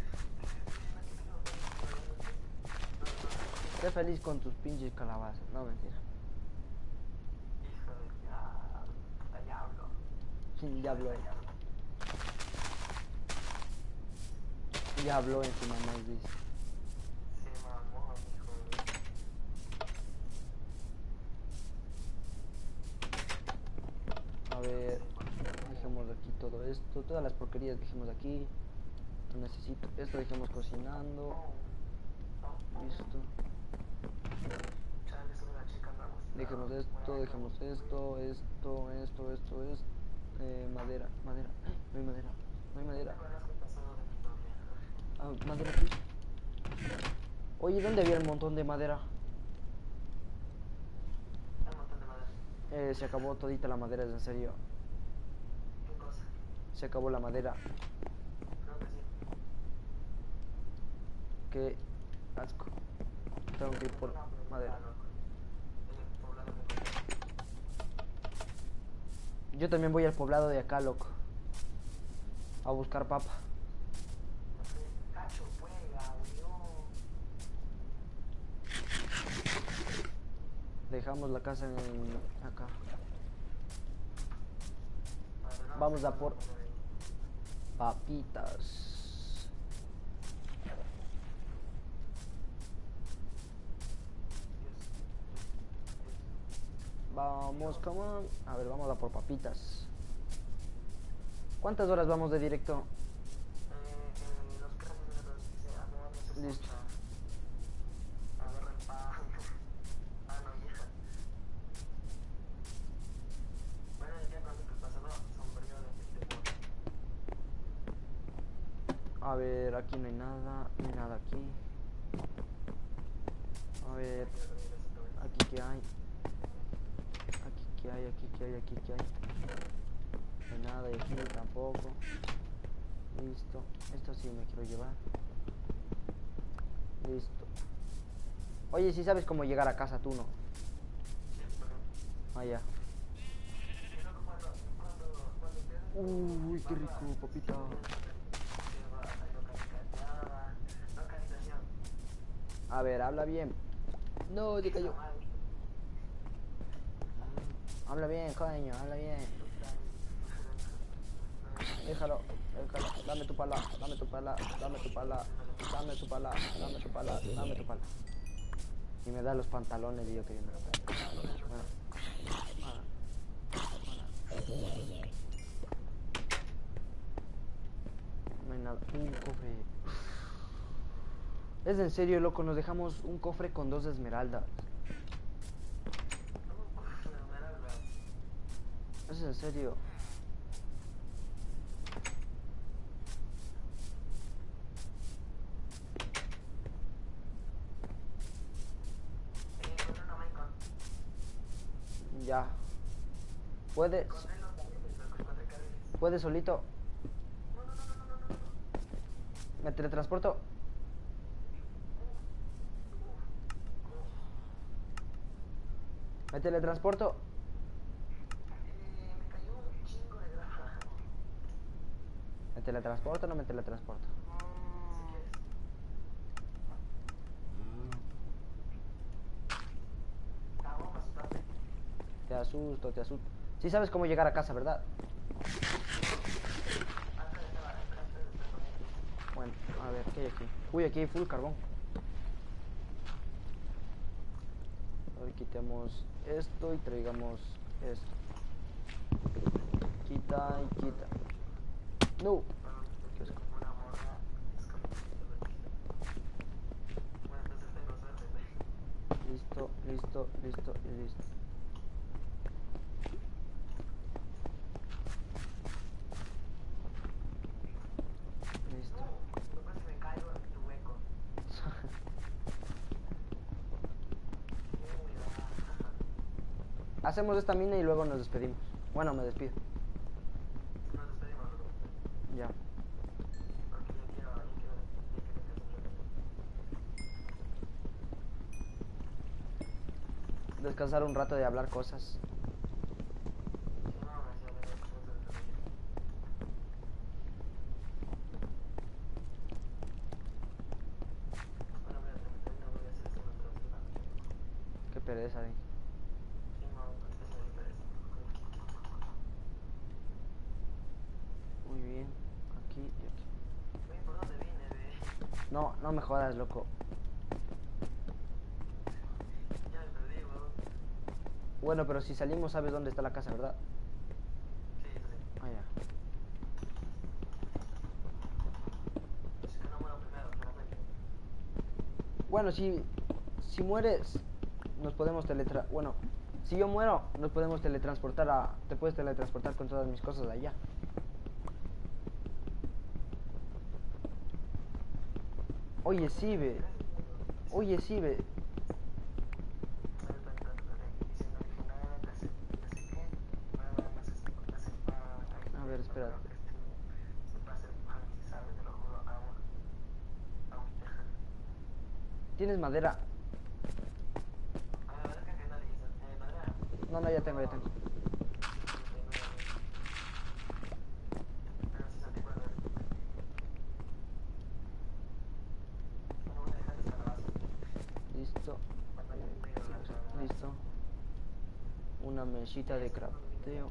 Sé feliz con tus pinches calabazas. No, mentira. Hijo de diablo. Sí, ya habló. Ya habló encima más, dice. Se mamó, hijo de... A ver, dejemos aquí todo esto. Todas las porquerías dejemos aquí. No necesito. Esto dejemos cocinando. Listo. Chale, soy una chica, vamos. Dejemos esto, dejemos esto, esto. Madera, madera. ¡Ay! No hay madera. No hay madera. Conozco el pasado de mi novia. Ah, madera aquí. Oye, ¿dónde había el montón de madera? Hay un montón de madera. Se acabó todita la madera, es en serio. ¿Qué cosa? Se acabó la madera. Creo que sí. Qué asco. Tengo que ir por No, pero madera. está loco. En el poblado de Colombia. Yo también voy al poblado de acá, loco. A buscar papa. Cacho, juega, weón. Dejamos la casa en acá. Bueno, no, Vamos sí, a por vamos a ver. papitas. Vamos, come on. A ver, vamos a por papitas. ¿Cuántas horas vamos de directo? Los casi minutos dice, no se Listo. escucha. Agarra el pan. No, hija. Bueno, el día cuando que pasó, sombrío de A ver, aquí no hay nada. No hay nada aquí. A ver, aquí qué hay. Aquí qué hay, aquí qué hay, aquí qué hay. No hay nada y aquí tampoco. Listo. Esto sí me quiero llevar. Listo. Oye, si sabes cómo llegar a casa tú, ¿no? Ah, ya. Uy, qué rico, papita. A ver, habla bien. No, te cayó. Habla bien, coño, habla bien. Déjalo, déjalo. Dame tu pala, dame tu pala, dame tu pala, dame tu pala, dame tu pala, dame tu pala. Y me da los pantalones y yo queriendo. Bueno. No hay nada. Un cofre. Es en serio, loco. Nos dejamos un cofre con 2 esmeraldas. Es en serio. Ya. ¿Puede? ¿Puede solito? ¿Me teletransporto? ¿Me teletransporto? Me cayó un chingo de grasa. ¿Me teletransporto o no me teletransporto? Si quieres. asusto, te asusto. Sí sabes cómo llegar a casa, ¿verdad? Bueno, a ver, ¿qué hay aquí? Uy, aquí hay full carbón. A ver, quitemos esto y traigamos esto. Quita y quita. No. Qué asco. Listo, listo, listo y listo. Listo. Hacemos esta mina y luego nos despedimos. Bueno, me despido. Ya. Descansar un rato de hablar cosas. Qué pereza, Muy bien. Aquí y aquí. No, no me jodas, loco. Bueno, pero si salimos sabes dónde está la casa, ¿verdad? Ah, ya. Bueno, si mueres, nos podemos Bueno, si yo muero, nos podemos teletransportar a... Te puedes teletransportar con todas mis cosas allá. Oye, sí, ve. Oye, sí, ve. A ver, espera. ¿Tienes madera? No, no, ya tengo, ya tengo. Listo. Listo. Una mesita de crafteo.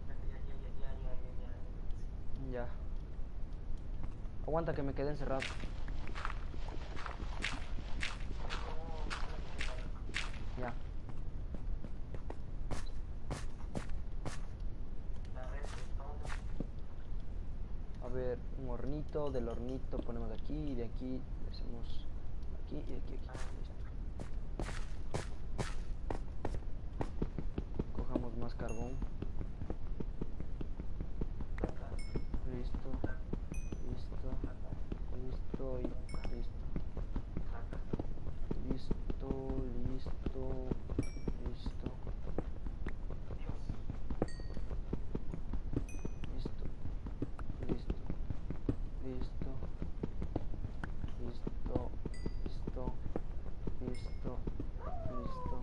Ya. Aguanta que me quedé encerrado. Ya. A ver, un hornito, del hornito ponemos de aquí y de aquí hacemos aquí y de aquí, aquí. Listo. Cojamos más carbón. Listo. Listo. Listo y listo. Listo, listo, listo. Listo. Listo. Listo. Listo. Listo. Listo. Listo.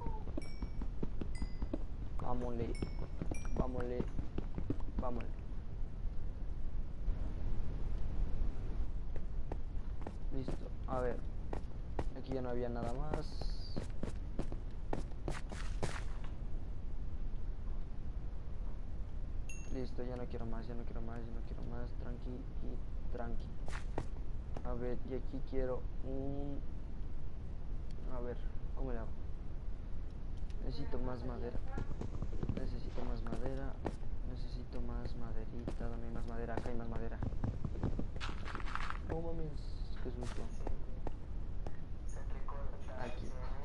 Vámonos. Vámonos. Vámonos. Listo. A ver. Aquí ya no había nada más. Listo, ya no quiero más, ya no quiero más, ya no quiero más. Tranqui y tranqui. A ver, y aquí quiero un... A ver, ¿cómo le hago? Necesito más madera. Necesito más madera. Necesito más maderita. Dame más madera. Acá hay más madera. Oh, mames. Qué susto. Aquí.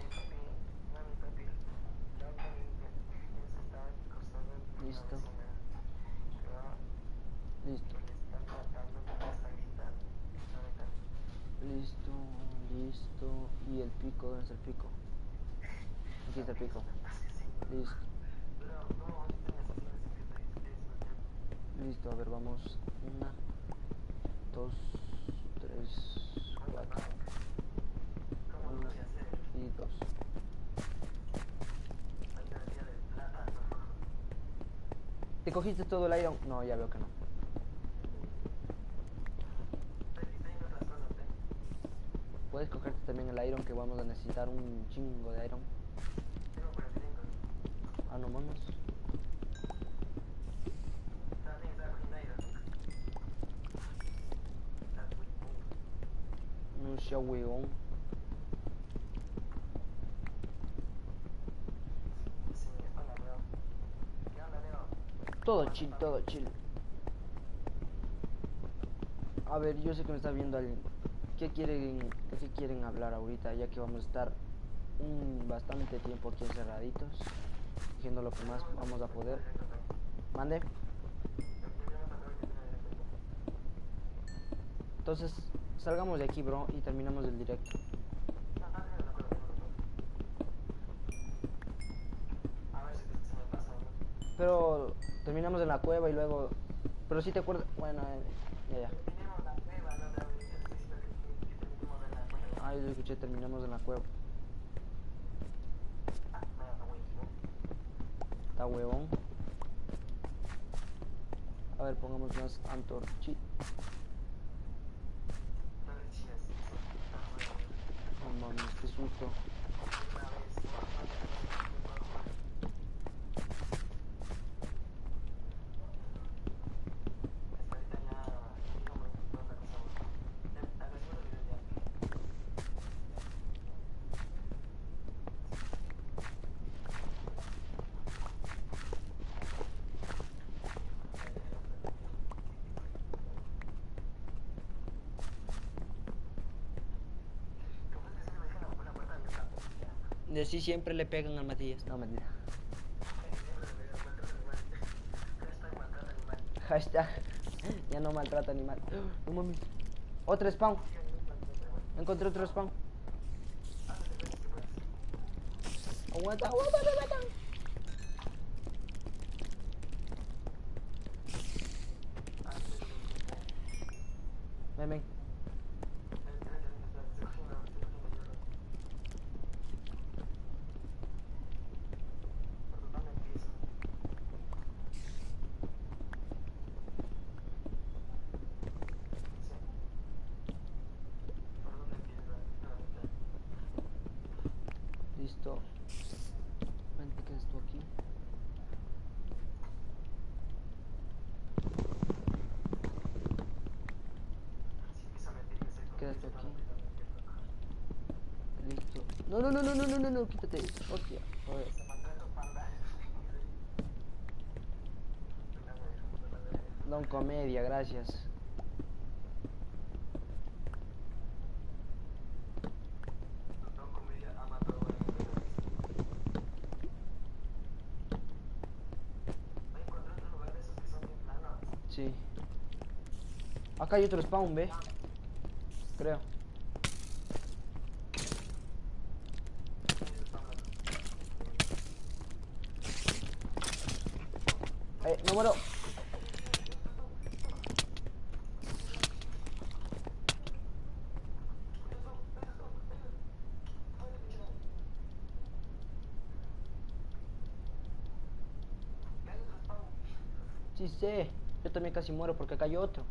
Listo. Listo. Listo. Listo. Y el pico, ¿dónde está el pico? Aquí está el pico. Listo. Listo, a ver, vamos. 1, 2, 3, 4. 1 y 2. ¿Te cogiste todo el iron? No, ya veo que no. Puedes cogerte también el iron, que vamos a necesitar un chingo de iron. Ah, no mames. No sea huevón. Sí, hola, Leo. ¿Qué onda, Leo? Todo chill, todo chill. A ver, yo sé que me está viendo alguien. ¿De qué quieren hablar ahorita? Ya que vamos a estar bastante tiempo aquí encerraditos, haciendo lo que más vamos a poder. Mande. Entonces, salgamos de aquí, bro, y terminamos el directo. A ver si se me pasa, ¿no? Pero terminamos en la cueva y luego... Pero si te acuerdas... Bueno, ya. Terminemos la cueva, no, no, necesito que terminemos de la cueva. Ah, yo lo escuché, terminamos en la cueva. Nada, güey, ¿no? Está huevón. A ver, pongamos más antorchi. No le chilles, sí. No mames, qué susto. Una vez, hasta ahorita ya, digamos, no otra cosa, güey. Agradecemos el video ya. ¿Cómo es que se me deja la puerta abierta? De sí siempre le pegan al Matías. No, mentira. Hashtag maltrata animal. Hashtag. Ya no maltrata animal. No mames. Otro spawn. Encontré otro spawn. Aguanta, aguanta, aguanta. Ven, ven. Listo. Vente, ¿qué es esto aquí? ¿Qué es esto aquí? Listo. No, no, no, no, no, no, no, no, quítate. Hostia. Joder. Don Comedia, gracias. Sí. Acá hay otro spawn, ¿ve? Creo. No muero. Sí sé. Yo también casi muero porque acá hay otro.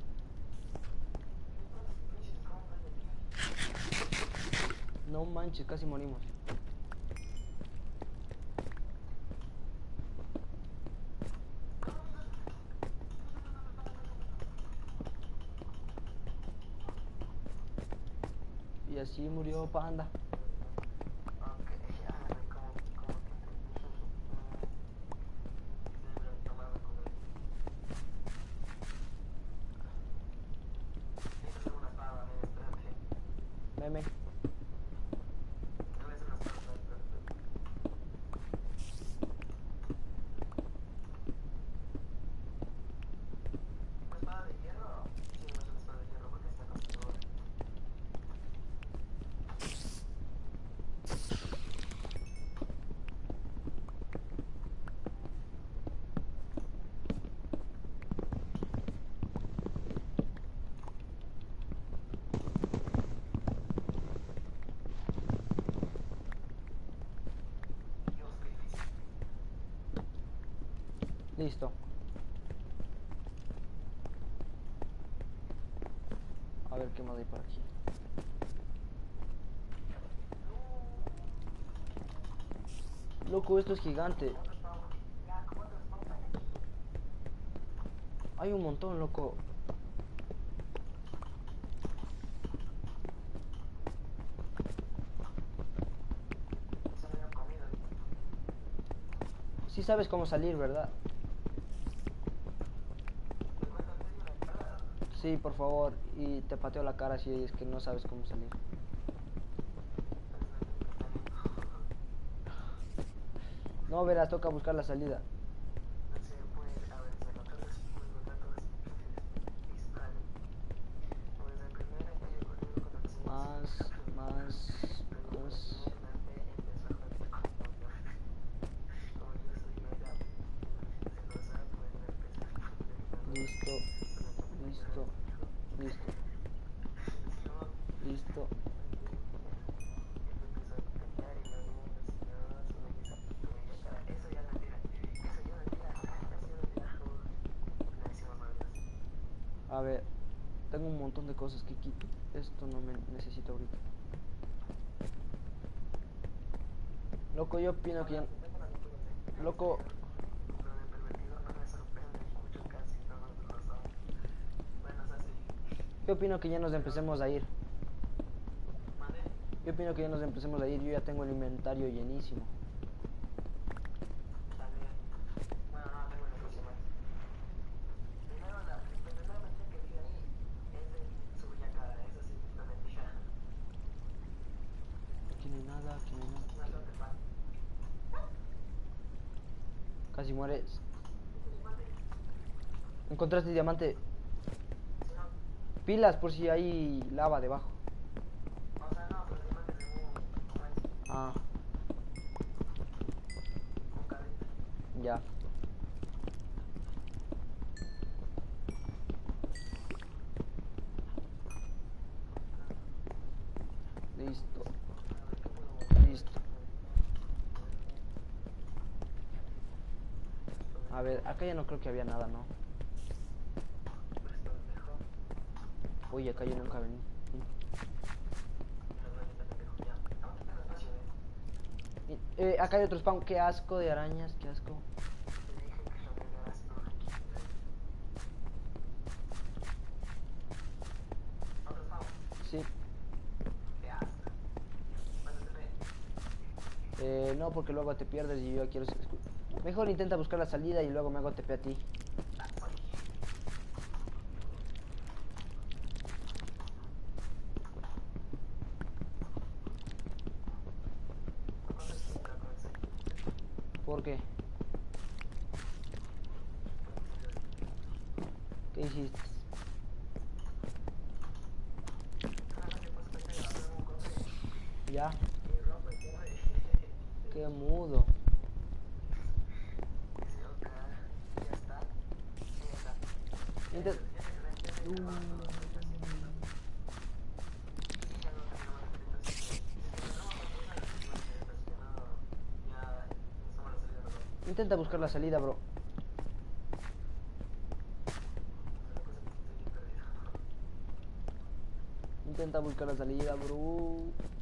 No manches, casi morimos. Y así murió Panda. Meme. Listo. A ver qué más hay por aquí. Loco, esto es gigante. Hay un montón, loco. Sí sabes cómo salir, ¿verdad? Sí, por favor. Y te pateo la cara si es que no sabes cómo salir. No, verás, toca buscar la salida. Más, más, más. Listo, listo, listo, listo. A ver, tengo un montón de cosas que quito. Esto no me necesito ahorita. Loco, yo opino que ya... Loco, yo opino que ya nos empecemos a ir. Yo opino que ya nos empecemos a ir. Yo ya tengo el inventario llenísimo. Aquí no hay nada, aquí no hay nada. Casi mueres. Encontraste diamante. Pilas por si hay lava debajo. Ah, ya. Listo. Listo. A ver, acá ya no creo que había nada, ¿no? Uy, acá yo nunca vení. Acá hay otro spawn. Qué asco de arañas, qué asco. Sí. No, porque luego te pierdes y yo quiero... Mejor intenta buscar la salida y luego me hago TP a ti. ¿Por qué? ¿Qué hiciste? Ya. Qué mudo. Intent... Intenta buscar la salida, bro. Intenta buscar la salida, bro.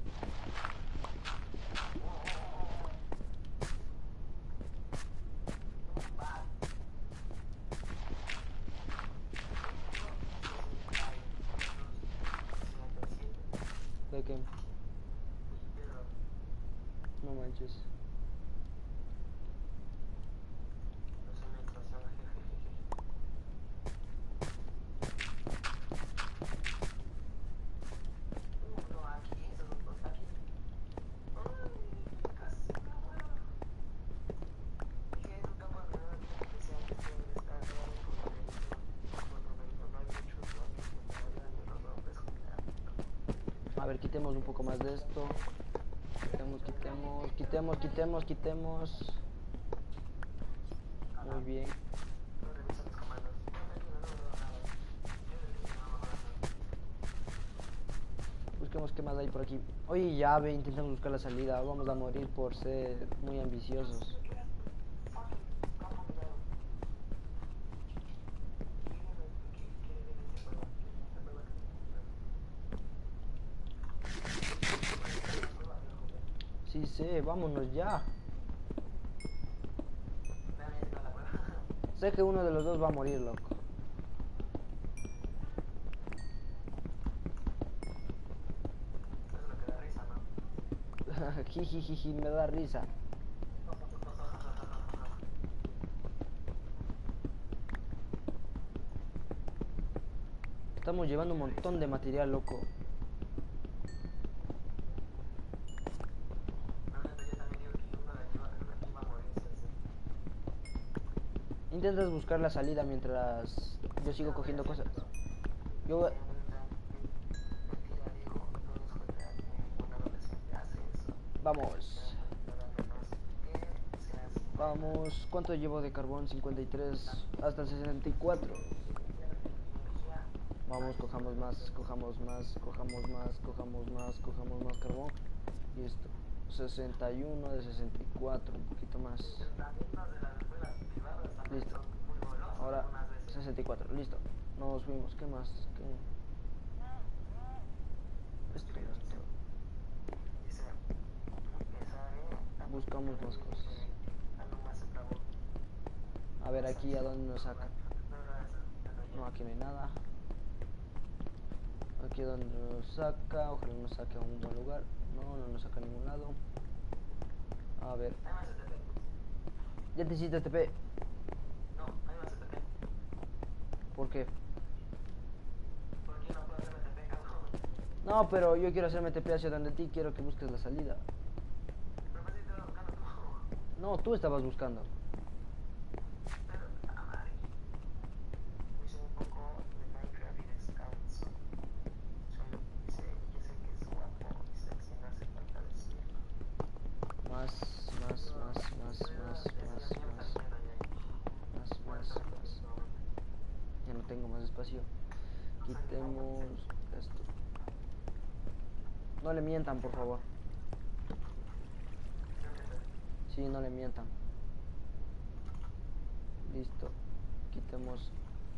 ¿De qué? No manches. A ver, quitemos un poco más de esto. Quitemos. Muy bien. Busquemos qué más hay por aquí. Oye, ya ve, intentamos buscar la salida. Vamos a morir por ser muy ambiciosos. Sí sé, vámonos ya. Sé que uno de los dos va a morir, loco. Jijijiji, me da risa. Estamos llevando un montón de material, loco. Intentas buscar la salida mientras yo sigo cogiendo cosas. Yo... Vamos. Vamos. ¿Cuánto llevo de carbón? 53 hasta el 64. Vamos, cojamos más, cojamos más, cojamos más, cojamos más, cojamos más carbón. Listo. 61 de 64, un poquito más. Listo. Ahora 64, listo. Nos fuimos. ¿Qué más? ¿Qué? Esto. Buscamos más cosas. A ver aquí a dónde nos saca. No, aquí no hay nada. Aquí es donde nos saca. Ojalá nos saque a un buen lugar. No, no nos saca a ningún lado. A ver. Ya te hiciste TP. No, hay más TP. ¿Por qué? ¿Por qué no puedo hacerme TP, cabrón? No, pero yo quiero hacerme TP hacia donde ti. Quiero que busques la salida. Pero me estás buscando tú. No, tú estabas buscando. Pero, madre. Hice un poco de Minecraft y descanso. Yo sé que es guapo y sexy, no hace falta decirlo. Más, más, más, más, más, más, más. Más. Ya no tengo más espacio. Quitemos esto. No le mientan, por favor. Sí, no le mientan. Listo. Quitemos.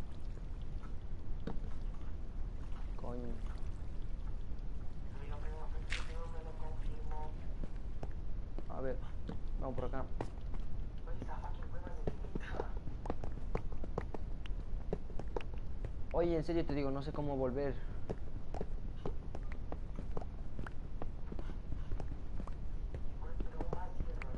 Coño. Amigo, primo, me lo confirmo. A ver, vamos por acá. Oye, esta fucking cueva es infinita. Oye, en serio te digo, no sé cómo volver. Encuentro más hierro,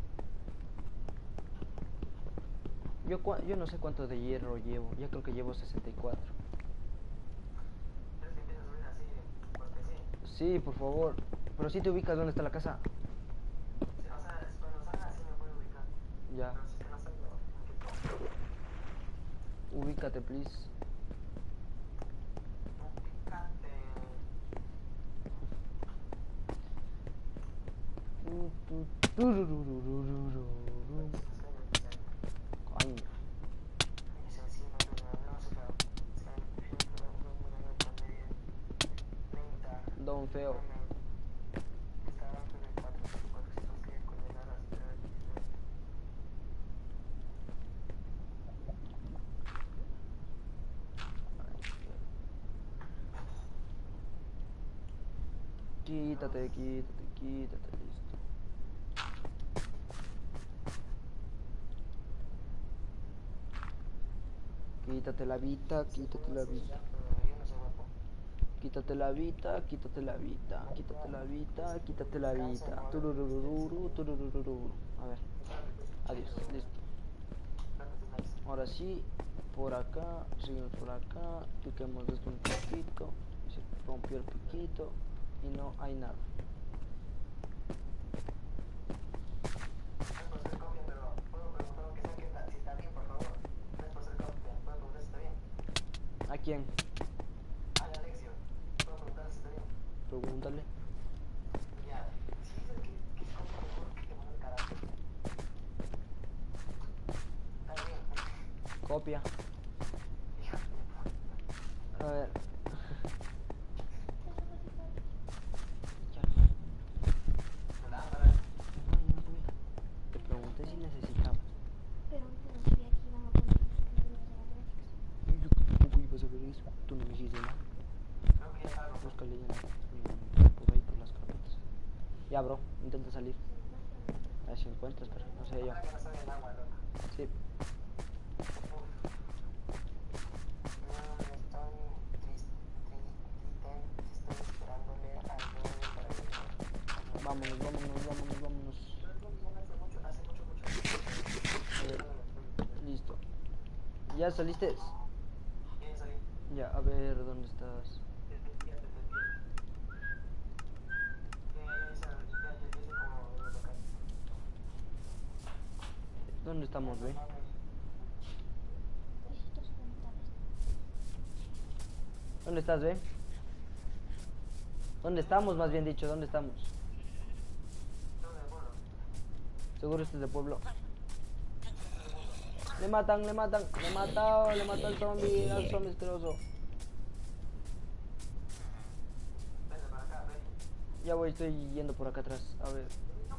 loco. Yo no sé cuánto de hierro llevo. Ya creo que llevo 64. ¿Quieres que empiece a subir así? Porque sí. Sí, por favor. Pero si te ubicas dónde está la casa. Sí, o sea, cuando salga así me puedo ubicar. Ya. Pero si es que no salgo, aquí está. Ubícate, please. Ubícate. Coño. Es encima, pero no sé, pero siempre un promedio 30. Don feo. Está abajo de 400 que coordenadas, pero Quítate, listo. Quítate la vida, quítate la vida. yo no soy guapo. Quítate la vida, quítate la vida, quítate la vida, quítate la vida. Tururururu, tururururu. A ver, adiós, listo. Ahora sí, por acá, seguimos por acá, piquemos esto un poquito, se rompió el piquito y no hay nada. No es por ser copia, pero puedo preguntar aunque sea si está bien, por favor. No es por ser copia, puedo preguntar si está bien. ¿A quién? Ay, Alexio, puedo preguntar si está bien. Pregúntale. Ya, si dices que es copia, mejor que te mando el carajo. Está bien. Copia. Hija de puta. A ver. Lámpara. Te pregunté si necesitabas. Pero no sabía que iban a poner los Yo tampoco ibas a ver eso. Tú no me dijiste nada. Creo que ya salgo. Búscale ya por ahí por las carpetas. Ya, bro, intenta salir. A ver si encuentras, pero no sé yo. Ojalá que no salga el agua, loco. Sí. Estoy esperándole al novio para que Vámonos. hace mucho. A ver, listo. ¿Ya saliste? Ya salí. Ya, a ver, ¿dónde estás? ¿Dónde estamos, ve? Necesito desconectar esto. ¿Dónde estás, ve? ¿Dónde estamos, más bien dicho? ¿Dónde estamos? Seguro este es de pueblo. Le matan, le matan, le mató al zombie asqueroso. Ya voy, estoy yendo por acá atrás, a ver.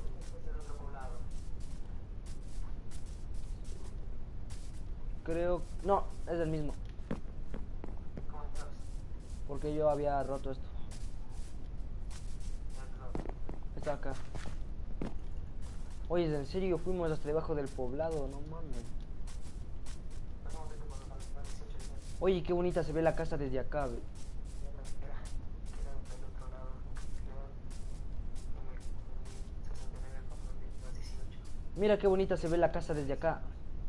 Creo... No, es el mismo. Porque yo había roto esto. Está acá. Oye, ¿en serio fuimos hasta debajo del poblado? No mames. Oye, qué bonita se ve la casa desde acá, ve. Mira qué bonita se ve la casa desde acá.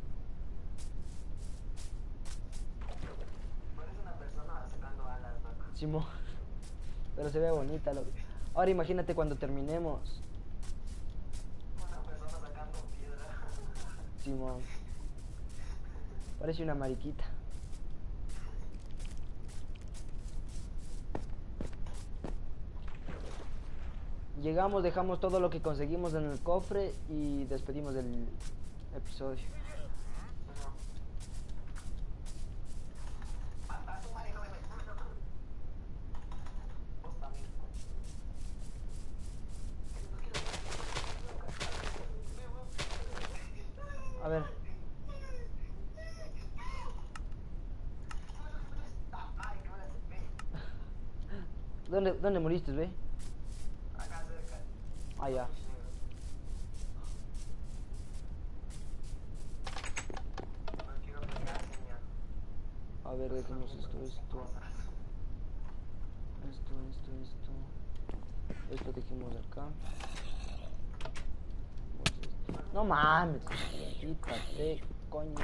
Simón. Pero se ve bonita, loco. Ahora imagínate cuando terminemos. Simón. Parece una mariquita. Llegamos, dejamos todo lo que conseguimos en el cofre y despedimos del episodio. A ver. ¿Dónde moriste, ve? Ah, ya. A ver, dejemos esto. Esto dejemos acá. No mames. Quítate, coño.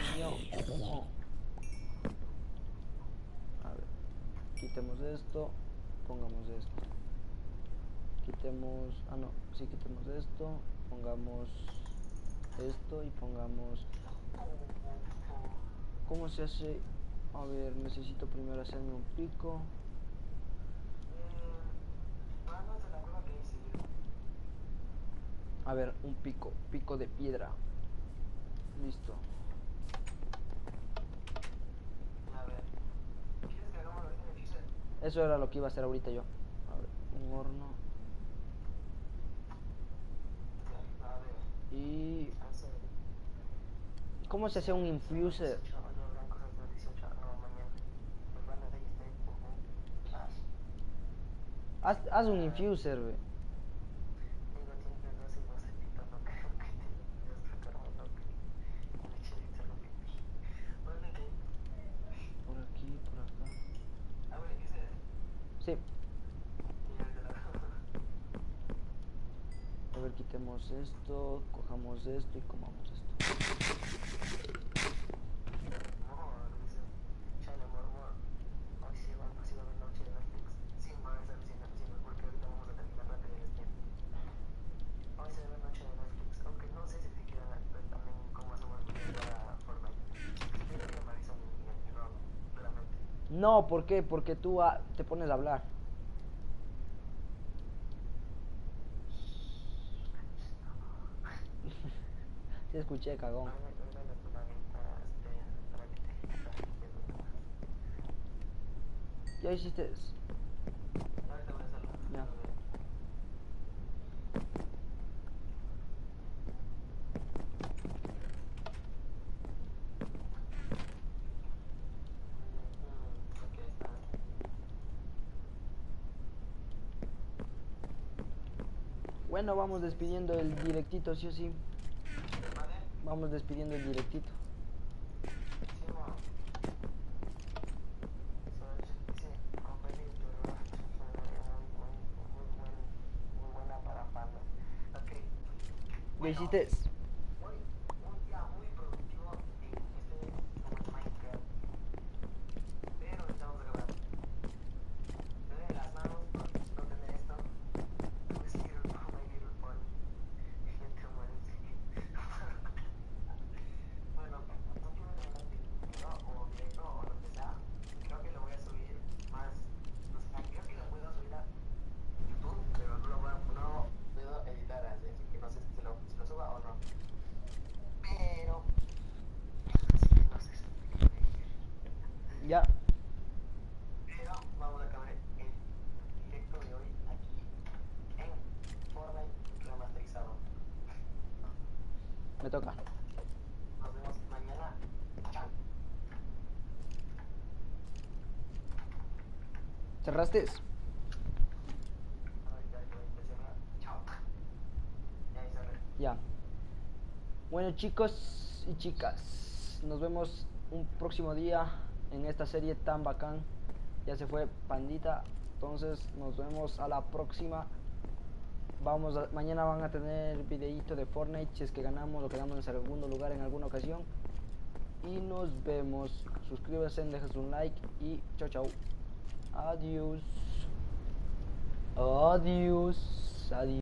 A ver. Quitemos esto. Pongamos esto. Quitemos... Ah, no. Sí, quitemos esto. Pongamos esto y pongamos... ¿Cómo se hace? A ver, necesito primero hacerme un pico. A ver, un pico de piedra. Listo. Eso era lo que iba a hacer ahorita yo. A ver, un horno. Y... ¿Cómo se hace un infuser? Haz un infuser, ve. Por aquí, por acá. Sí. A ver, quitemos esto, cojamos esto y comamos esto. No, ¿por qué? Porque tú te pones a hablar. Sí, escuché, cagón. ¿Ya hiciste eso? Ya. Bueno, vamos despidiendo el directito, sí o sí. Vamos despidiendo el directito. ¿Ya hiciste eso? Me toca. Nos vemos mañana. Chao. ¿Cerraste? Ahorita que cierra. Chao. Ya ahí cerré. Ya. Bueno, chicos y chicas, nos vemos un próximo día en esta serie tan bacán. Ya se fue Pandita, entonces nos vemos a la próxima. Mañana van a tener videíto de Fortnite si es que ganamos o quedamos en segundo lugar en alguna ocasión. Y nos vemos. Suscríbanse, dejen un like y chao chao. Adiós. Adiós. Adiós.